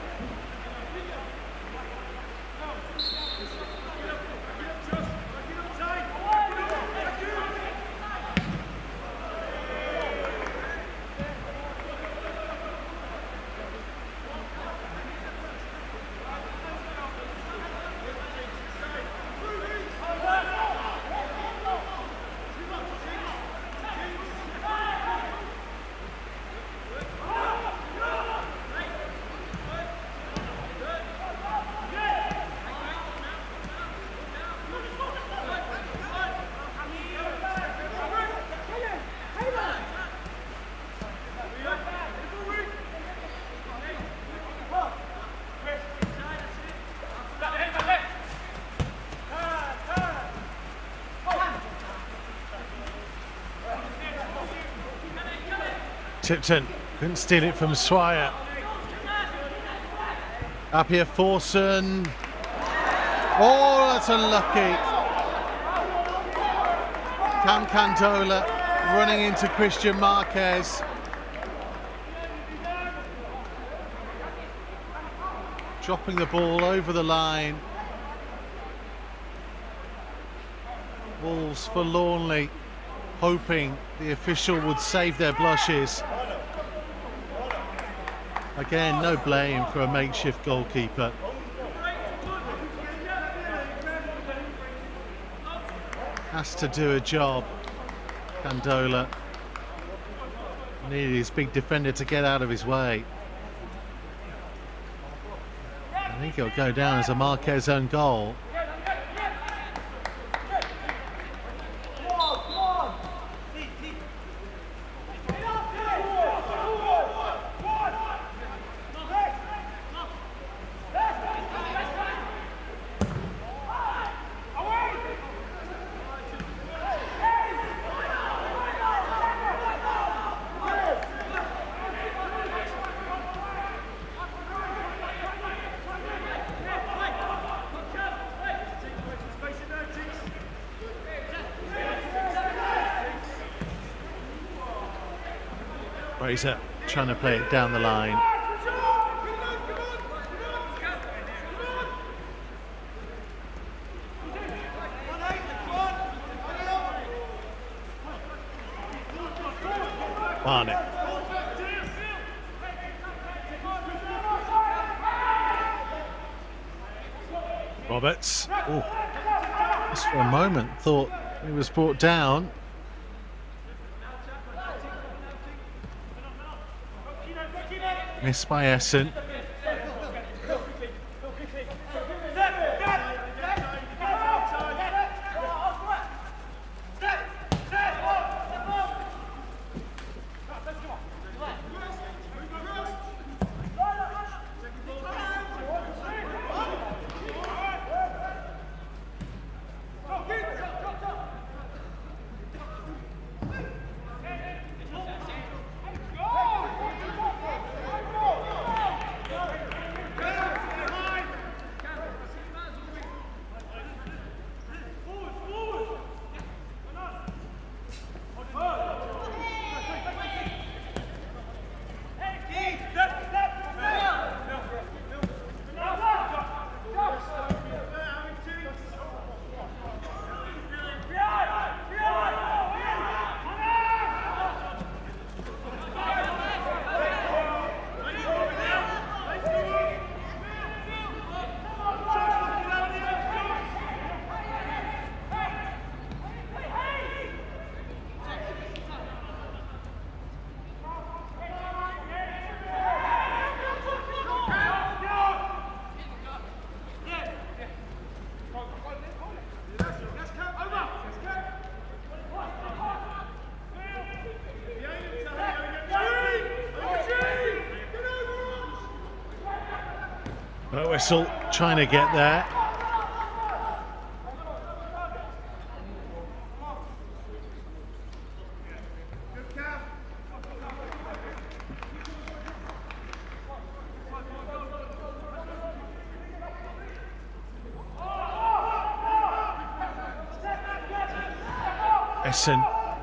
Tipton couldn't steal it from Swire. Up here, Forson. Oh, that's unlucky. Cam Candola running into Christian Marquez. Dropping the ball over the line. Wolves forlornly hoping the official would save their blushes. Again, no blame for a makeshift goalkeeper. Has to do a job. Candola needed his big defender to get out of his way. I think it'll go down as a Marquez own goal. Fraser trying to play it down the line. Barnett. Roberts. Ooh. Just for a moment thought he was brought down. Missed by Essen. Birtwistle trying to get there. Essen.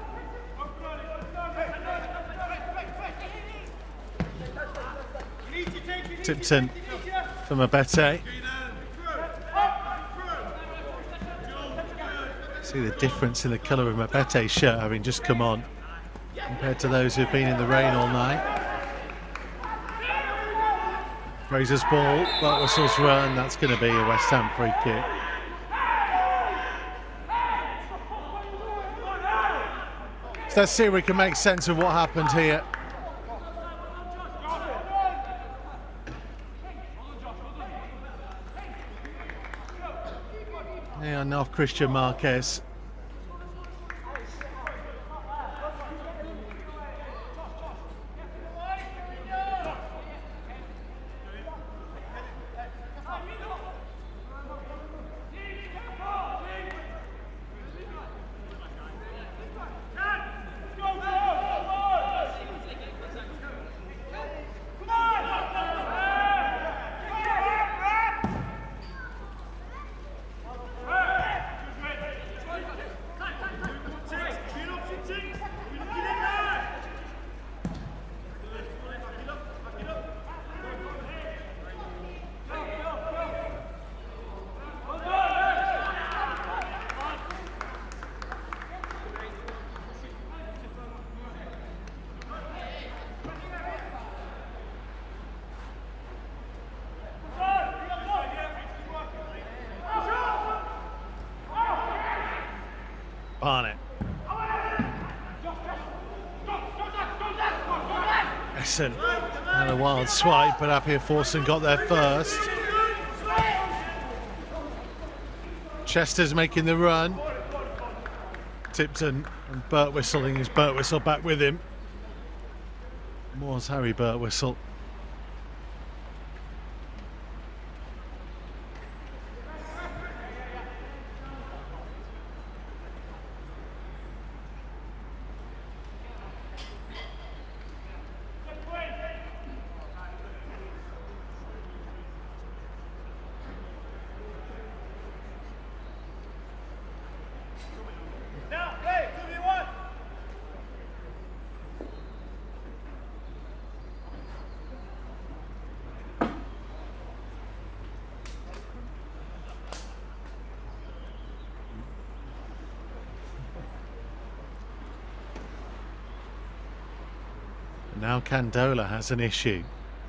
Tipton from Abete. See the difference in the colour of Abete's shirt having just come on compared to those who've been in the rain all night. Fraser's ball, Birtwistle's run, that's going to be a West Ham free kick. So let's see if we can make sense of what happened here. Yeah, enough Christian Marquez. Barnett. Essen had a wild swipe, but Appiah Forson got there first. Chester's making the run. Tipton and Birtwistle, and his Birtwistle back with him. Moore's Harry Birtwistle. Now Candola has an issue.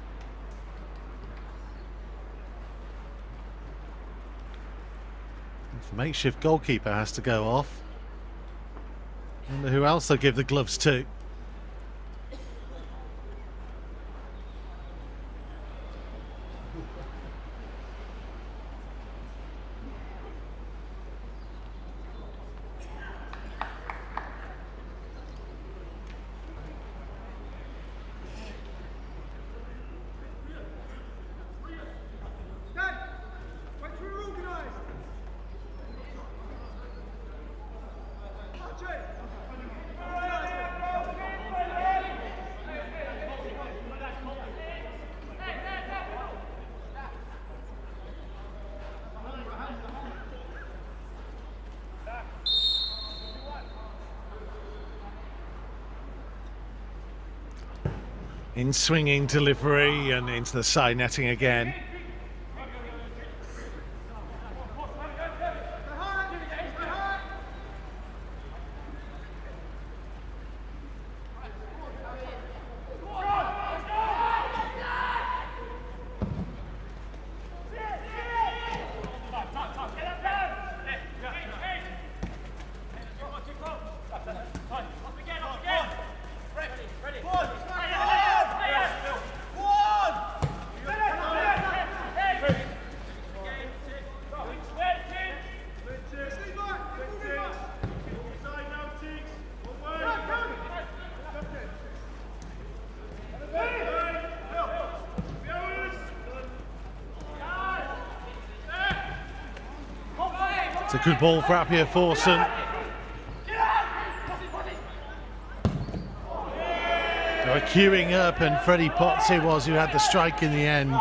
The makeshift goalkeeper has to go off. Wonder who else they'll give the gloves to. In swinging delivery and into the side netting again. It's a good ball for Appiah Forson. They were queuing up, and Freddie Potts it was who had the strike in the end.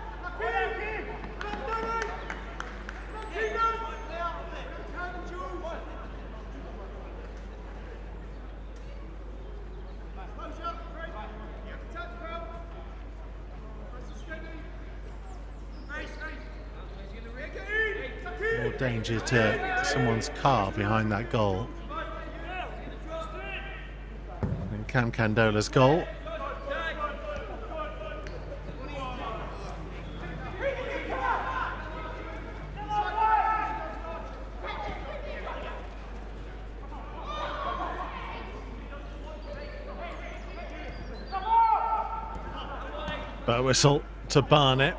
More danger to someone's car behind that goal than Cam Candola's goal. But a whistle to Barnett.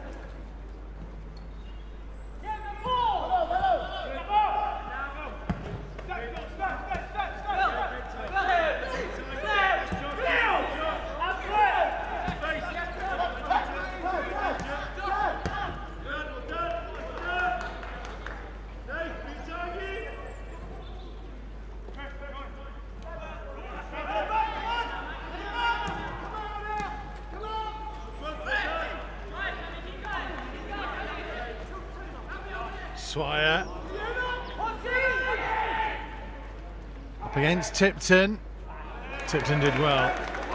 Swire up against Tipton. Tipton did well.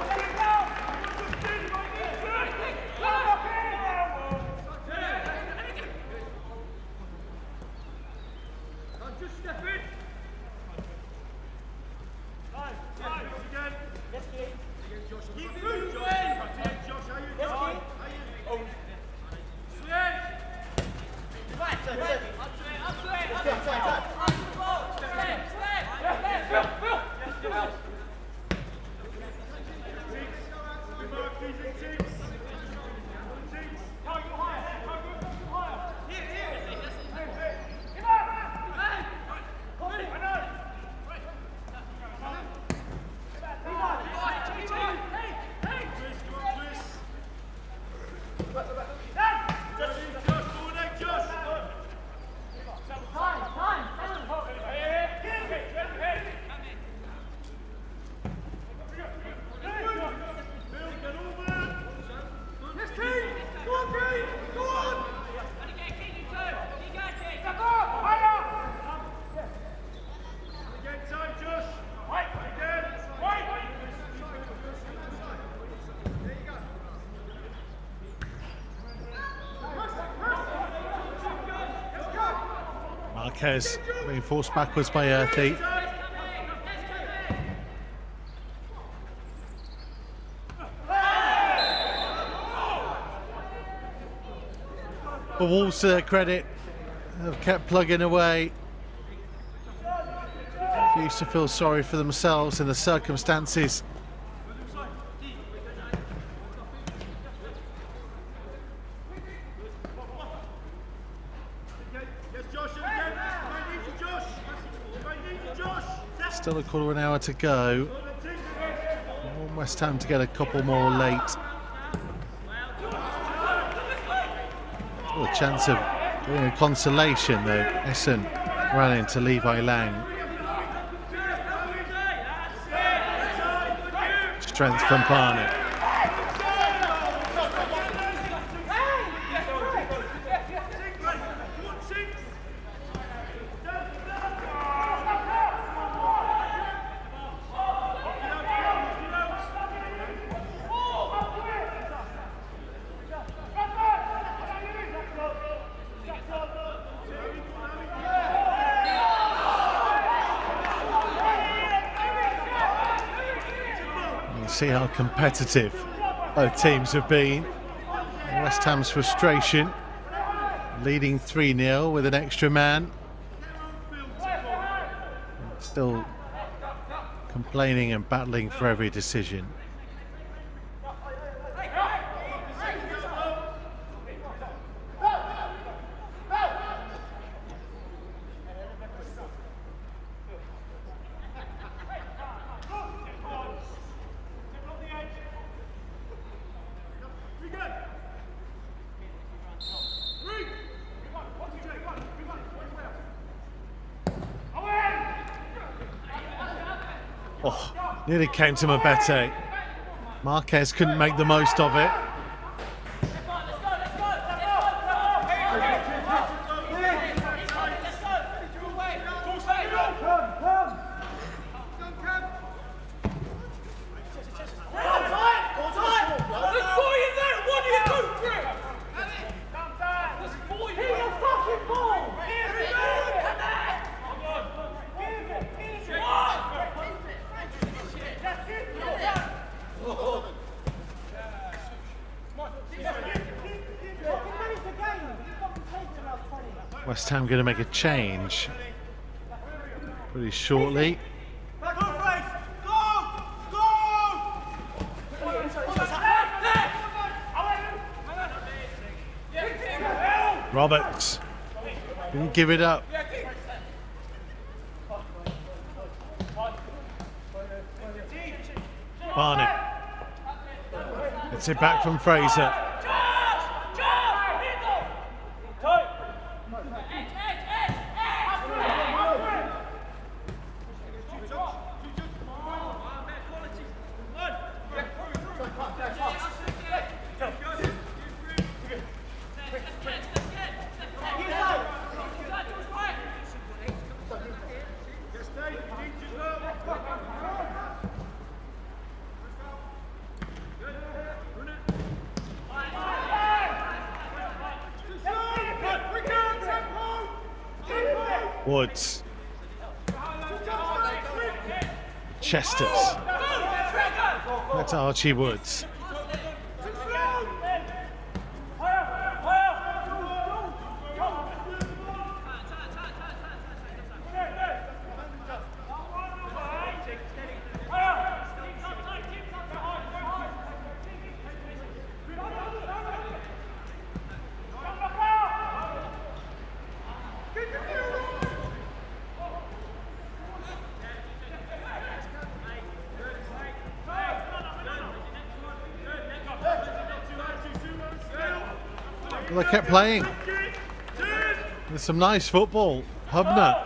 Marquez being forced backwards by Earthy. The Wolves, to their credit, have kept plugging away. They used to feel sorry for themselves in the circumstances. Still a quarter of an hour to go. West Ham to get a couple more late. A chance of getting a consolation though. Essen ran into Levi Lang. Strength from Barnett. See how competitive both teams have been. West Ham's frustration, leading three nil with an extra man. Still complaining and battling for every decision. Oh, nearly came to Mabete. Marquez couldn't make the most of it. West Ham going to make a change pretty shortly. Roberts didn't give it up. Barnett gets it back from Fraser. Woods. Chesters. That's Archie Woods. Well, they kept playing. There's some nice football. Hubner.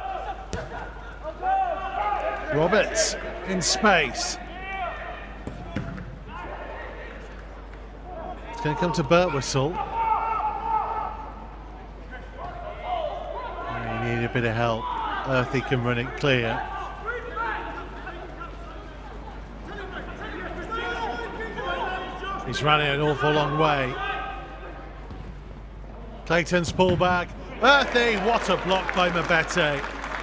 Roberts in space. It's going to come to Birtwistle. He needed a bit of help. Earthy can run it clear. He's running an awful long way. Clayton's pullback. Earthy, what a block by Mabete.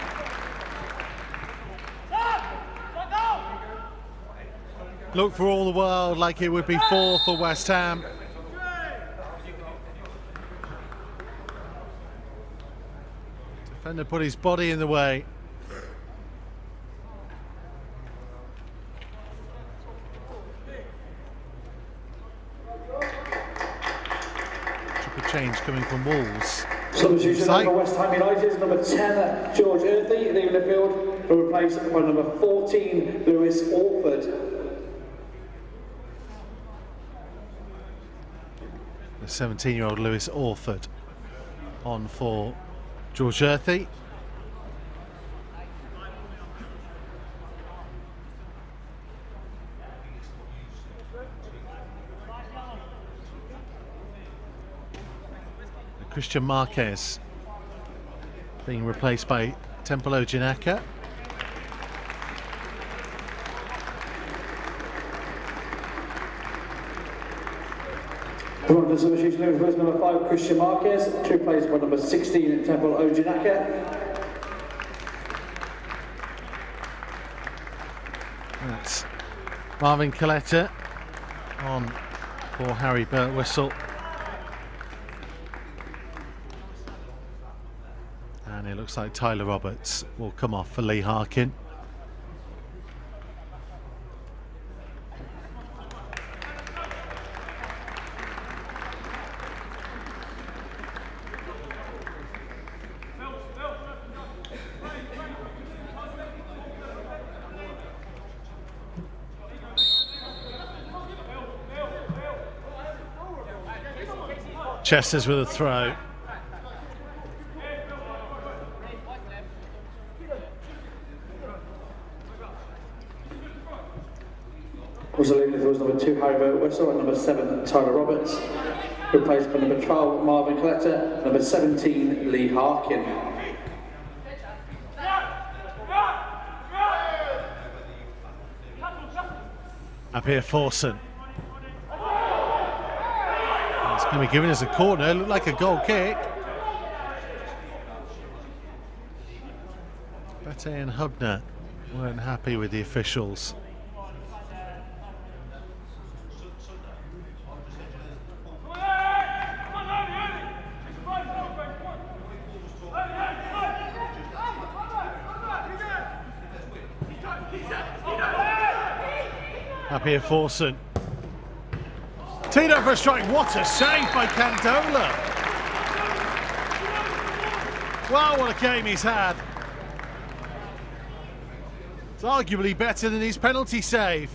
Looked for all the world like it would be four for West Ham. Defender put his body in the way. Change coming from Wolves. Substitution for West Ham United, number ten, George Earthy, leaving the field, will replace by number fourteen, Lewis Orford. The seventeen-year-old Lewis Orford on for George Earthy. Christian Marquez being replaced by Tempolo Janaka. Come on to substitution with number five, Christian Marquez, to replace by number sixteen, Tempolo Janaka. That's Marvin Coletta on for Harry Birtwistle. And it looks like Tyler Roberts will come off for Lee Harkin. Chesters with a throw. Also leaving the was number two, Harry Whistle, and number seven, Tyler Roberts. Replaced by number twelve, Marvin Collector, number seventeen, Lee Harkin. Up here, Forson. It's going to be given as a corner. Looked like a goal kick. Bette and Hubner weren't happy with the officials. Up here, Forson. Tino for a strike. What a save by Candola. Wow, what a game he's had. It's arguably better than his penalty save.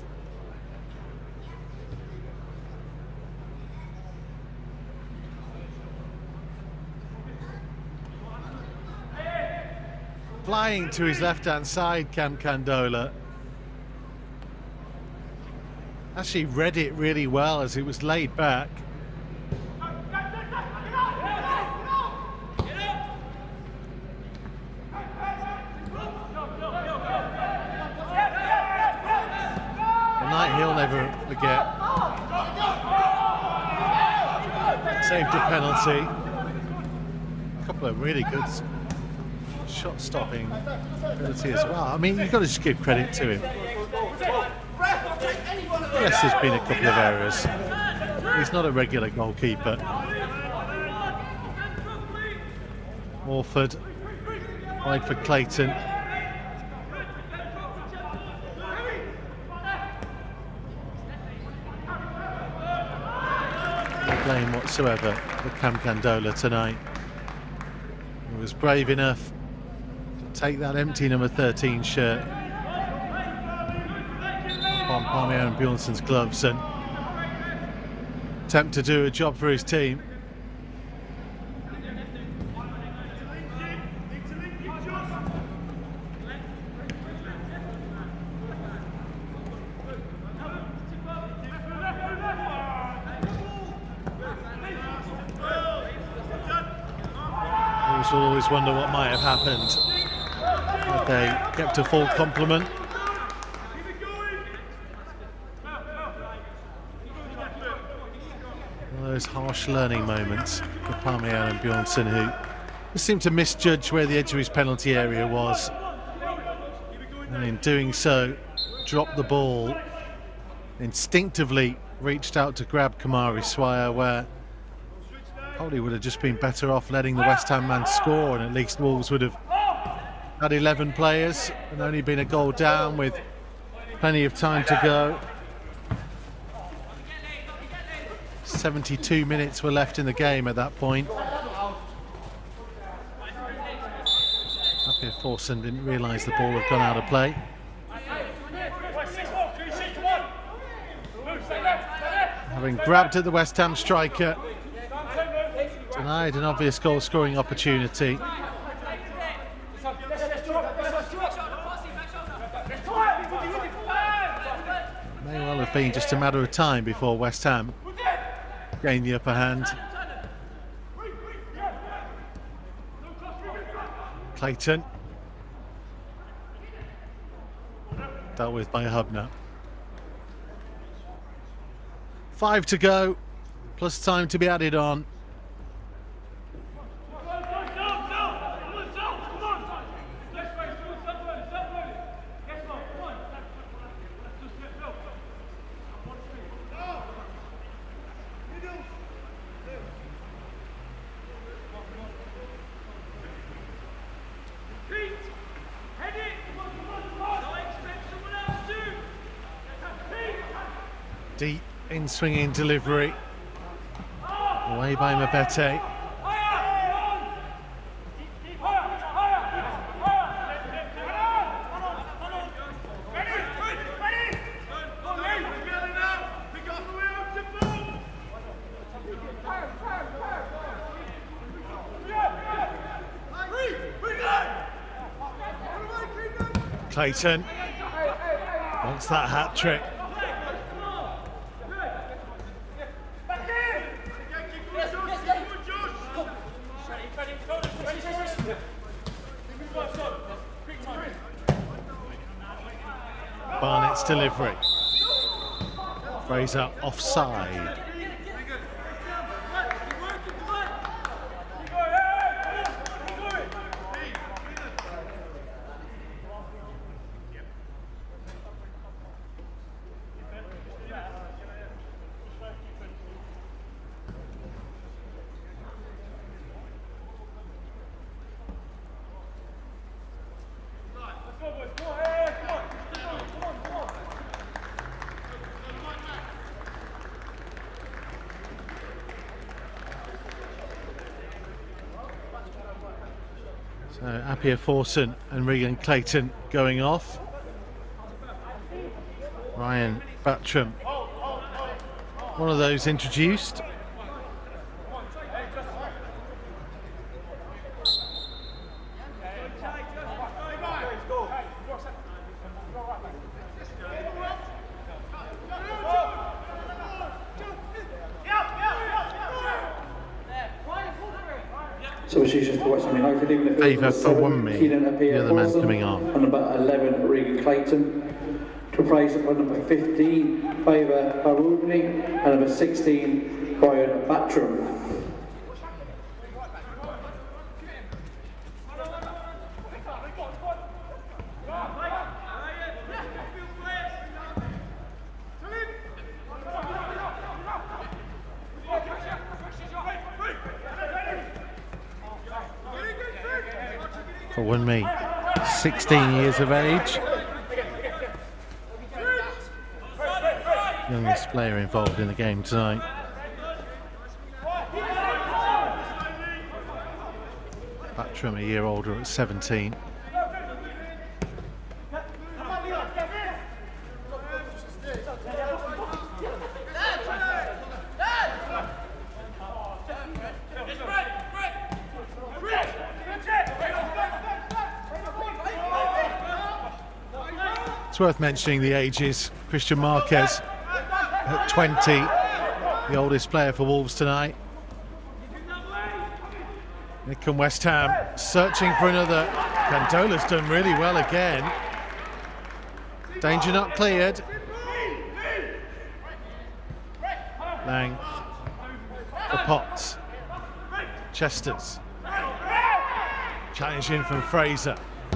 Flying to his left-hand side, Cam Candola. Actually read it really well as it was laid back. A night he'll never forget. Saved a penalty. A couple of really good shot-stopping ability as well. I mean, you've got to just give credit to him. Yes, there's been a couple of errors. He's not a regular goalkeeper. Morford, wide for Clayton. No blame whatsoever for Cam Candola tonight. He was brave enough to take that empty number thirteen shirt on Palmier and Bjornsson's gloves and attempt to do a job for his team. Wolves will always wonder what might have happened had they kept a full complement. Those harsh learning moments for Palmier and Bjornsson, who seemed to misjudge where the edge of his penalty area was, and in doing so dropped the ball, instinctively reached out to grab Kamari Swire, where probably would have just been better off letting the West Ham man score, and at least Wolves would have had eleven players and only been a goal down with plenty of time to go. seventy-two minutes were left in the game at that point. Up here, Forson didn't realise the ball had gone out of play. Having grabbed at the West Ham striker, denied an obvious goal-scoring opportunity. May well have been just a matter of time before West Ham gained the upper hand. Clayton. Dealt with by Hubner. Five to go, plus time to be added on. Deep in swinging delivery, away by Mabete. Clayton wants that hat trick. Barnett's delivery. Fraser offside. So Appiah Forson and Regan Clayton going off. Ryan Battram, one of those introduced. Substitutions for West Ham United in the Favour for one me, the other man coming on. On number eleven, Regan Clayton. To replace on number fifteen, Favour Baruni, and number sixteen, Brian Battram. For one me, sixteen years of age. Youngest player involved in the game tonight. Battram a year older at seventeen. It's worth mentioning the ages. Christian Marquez at twenty, the oldest player for Wolves tonight. Nick and West Ham searching for another. Candola's done really well again. Danger not cleared. Lang for Potts. Chesters. Challenge in from Fraser.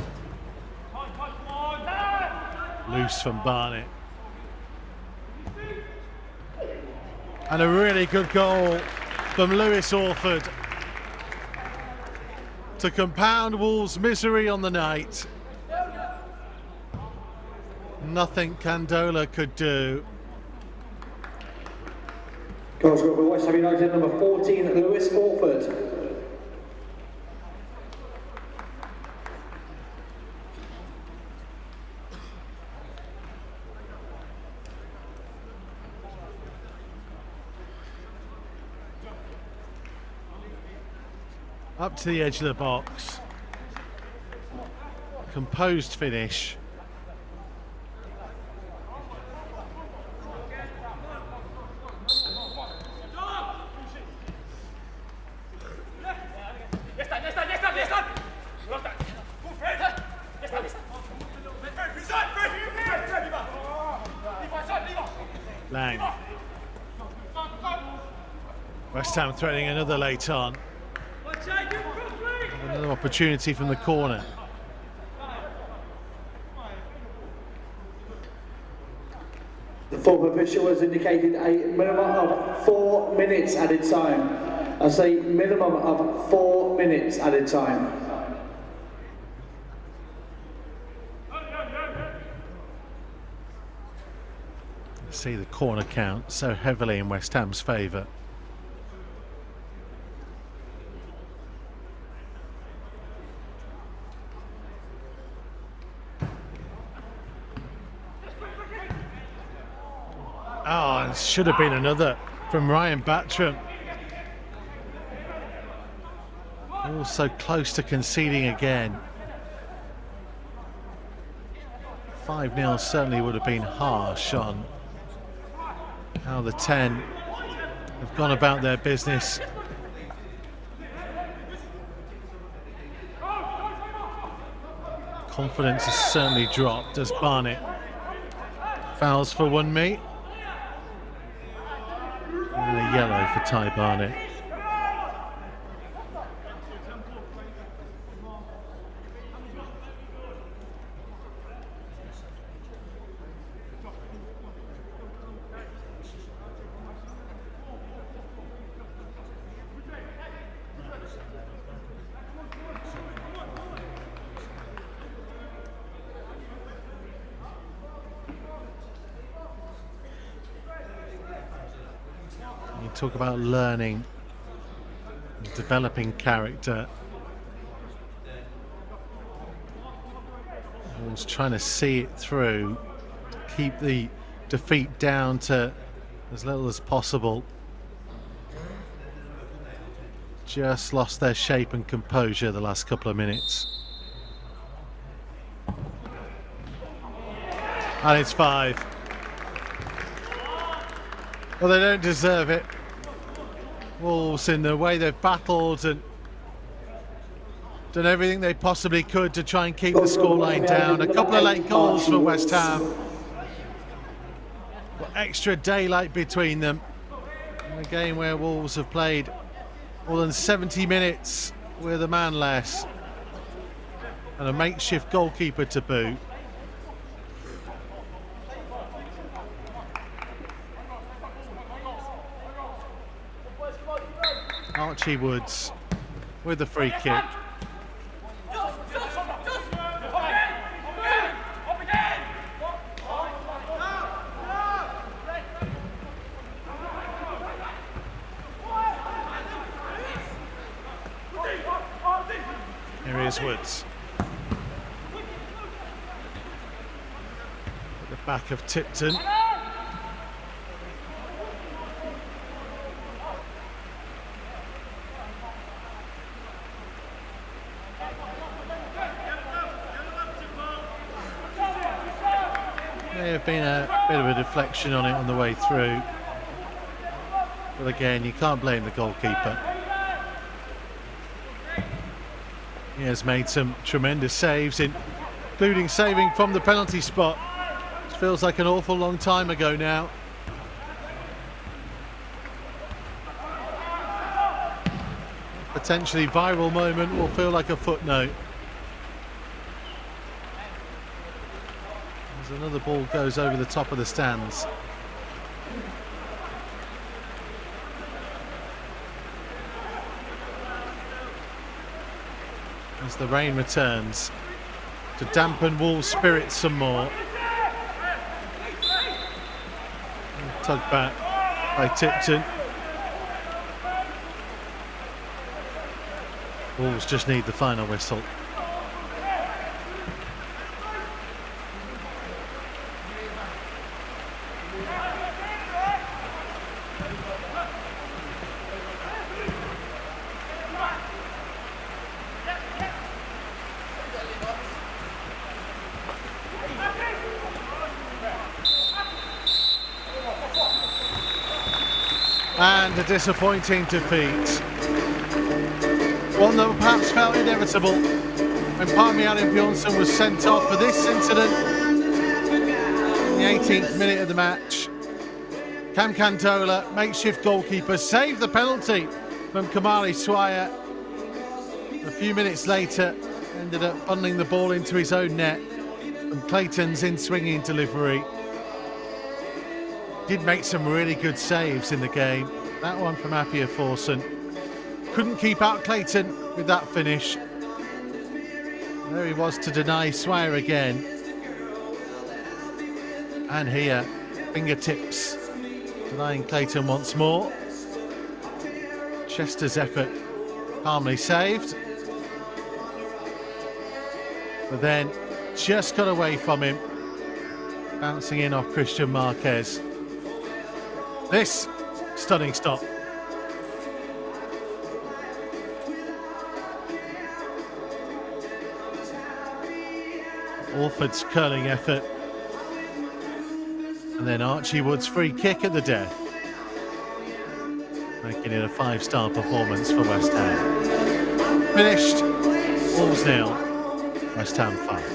Loose from Barnett. And a really good goal from Lewis Orford to compound Wolves' misery on the night. Nothing Candola could do. Goal scorer for West Ham United, number fourteen, Lewis Orford. Up to the edge of the box. Composed finish. Lang. West Ham threatening another late on. Another opportunity from the corner. The fourth official has indicated a minimum of four minutes added time. I say minimum of four minutes added time. See the corner count so heavily in West Ham's favour. Oh, it should have been another from Ryan Battram. Also close to conceding again. five nil certainly would have been harsh on how the ten have gone about their business. Confidence has certainly dropped as Barnett fouls for one meet. And a yellow for Ty Barnett. Talk about learning, developing character. I was trying to see it through, keep the defeat down to as little as possible. Just lost their shape and composure the last couple of minutes. And it's five. Well, they don't deserve it. Wolves, in the way they've battled and done everything they possibly could to try and keep the scoreline down. A couple of late goals for West Ham. Got extra daylight between them. In a game where Wolves have played more than seventy minutes with a man less. And a makeshift goalkeeper to boot. Archie Woods with the free kick. Here is Woods. At the back of Tipton. May have been a bit of a deflection on it on the way through, but again, you can't blame the goalkeeper. He has made some tremendous saves, including saving from the penalty spot. It feels like an awful long time ago now. Potentially viral moment will feel like a footnote. As another ball goes over the top of the stands. As the rain returns to dampen Wolves' spirits some more. Tugged back by Tipton. Wolves just need the final whistle. And a disappointing defeat. One that perhaps felt inevitable when Parmigiani Bjornsson was sent off for this incident in the eighteenth minute of the match. Cam Cantola, makeshift goalkeeper, saved the penalty from Kamari Swire. A few minutes later, ended up bundling the ball into his own net from Clayton's in-swinging delivery. Did make some really good saves in the game. That one from Appiah Forson. Couldn't keep out Clayton with that finish. There he was to deny Swire again. And here, fingertips denying Clayton once more. Chester's effort calmly saved. But then just got away from him. Bouncing in off Christian Marquez. This stunning stop. Orford's curling effort. And then Archie Wood's free kick at the death. Making it a five-star performance for West Ham. Finished, Wolves nil, West Ham five.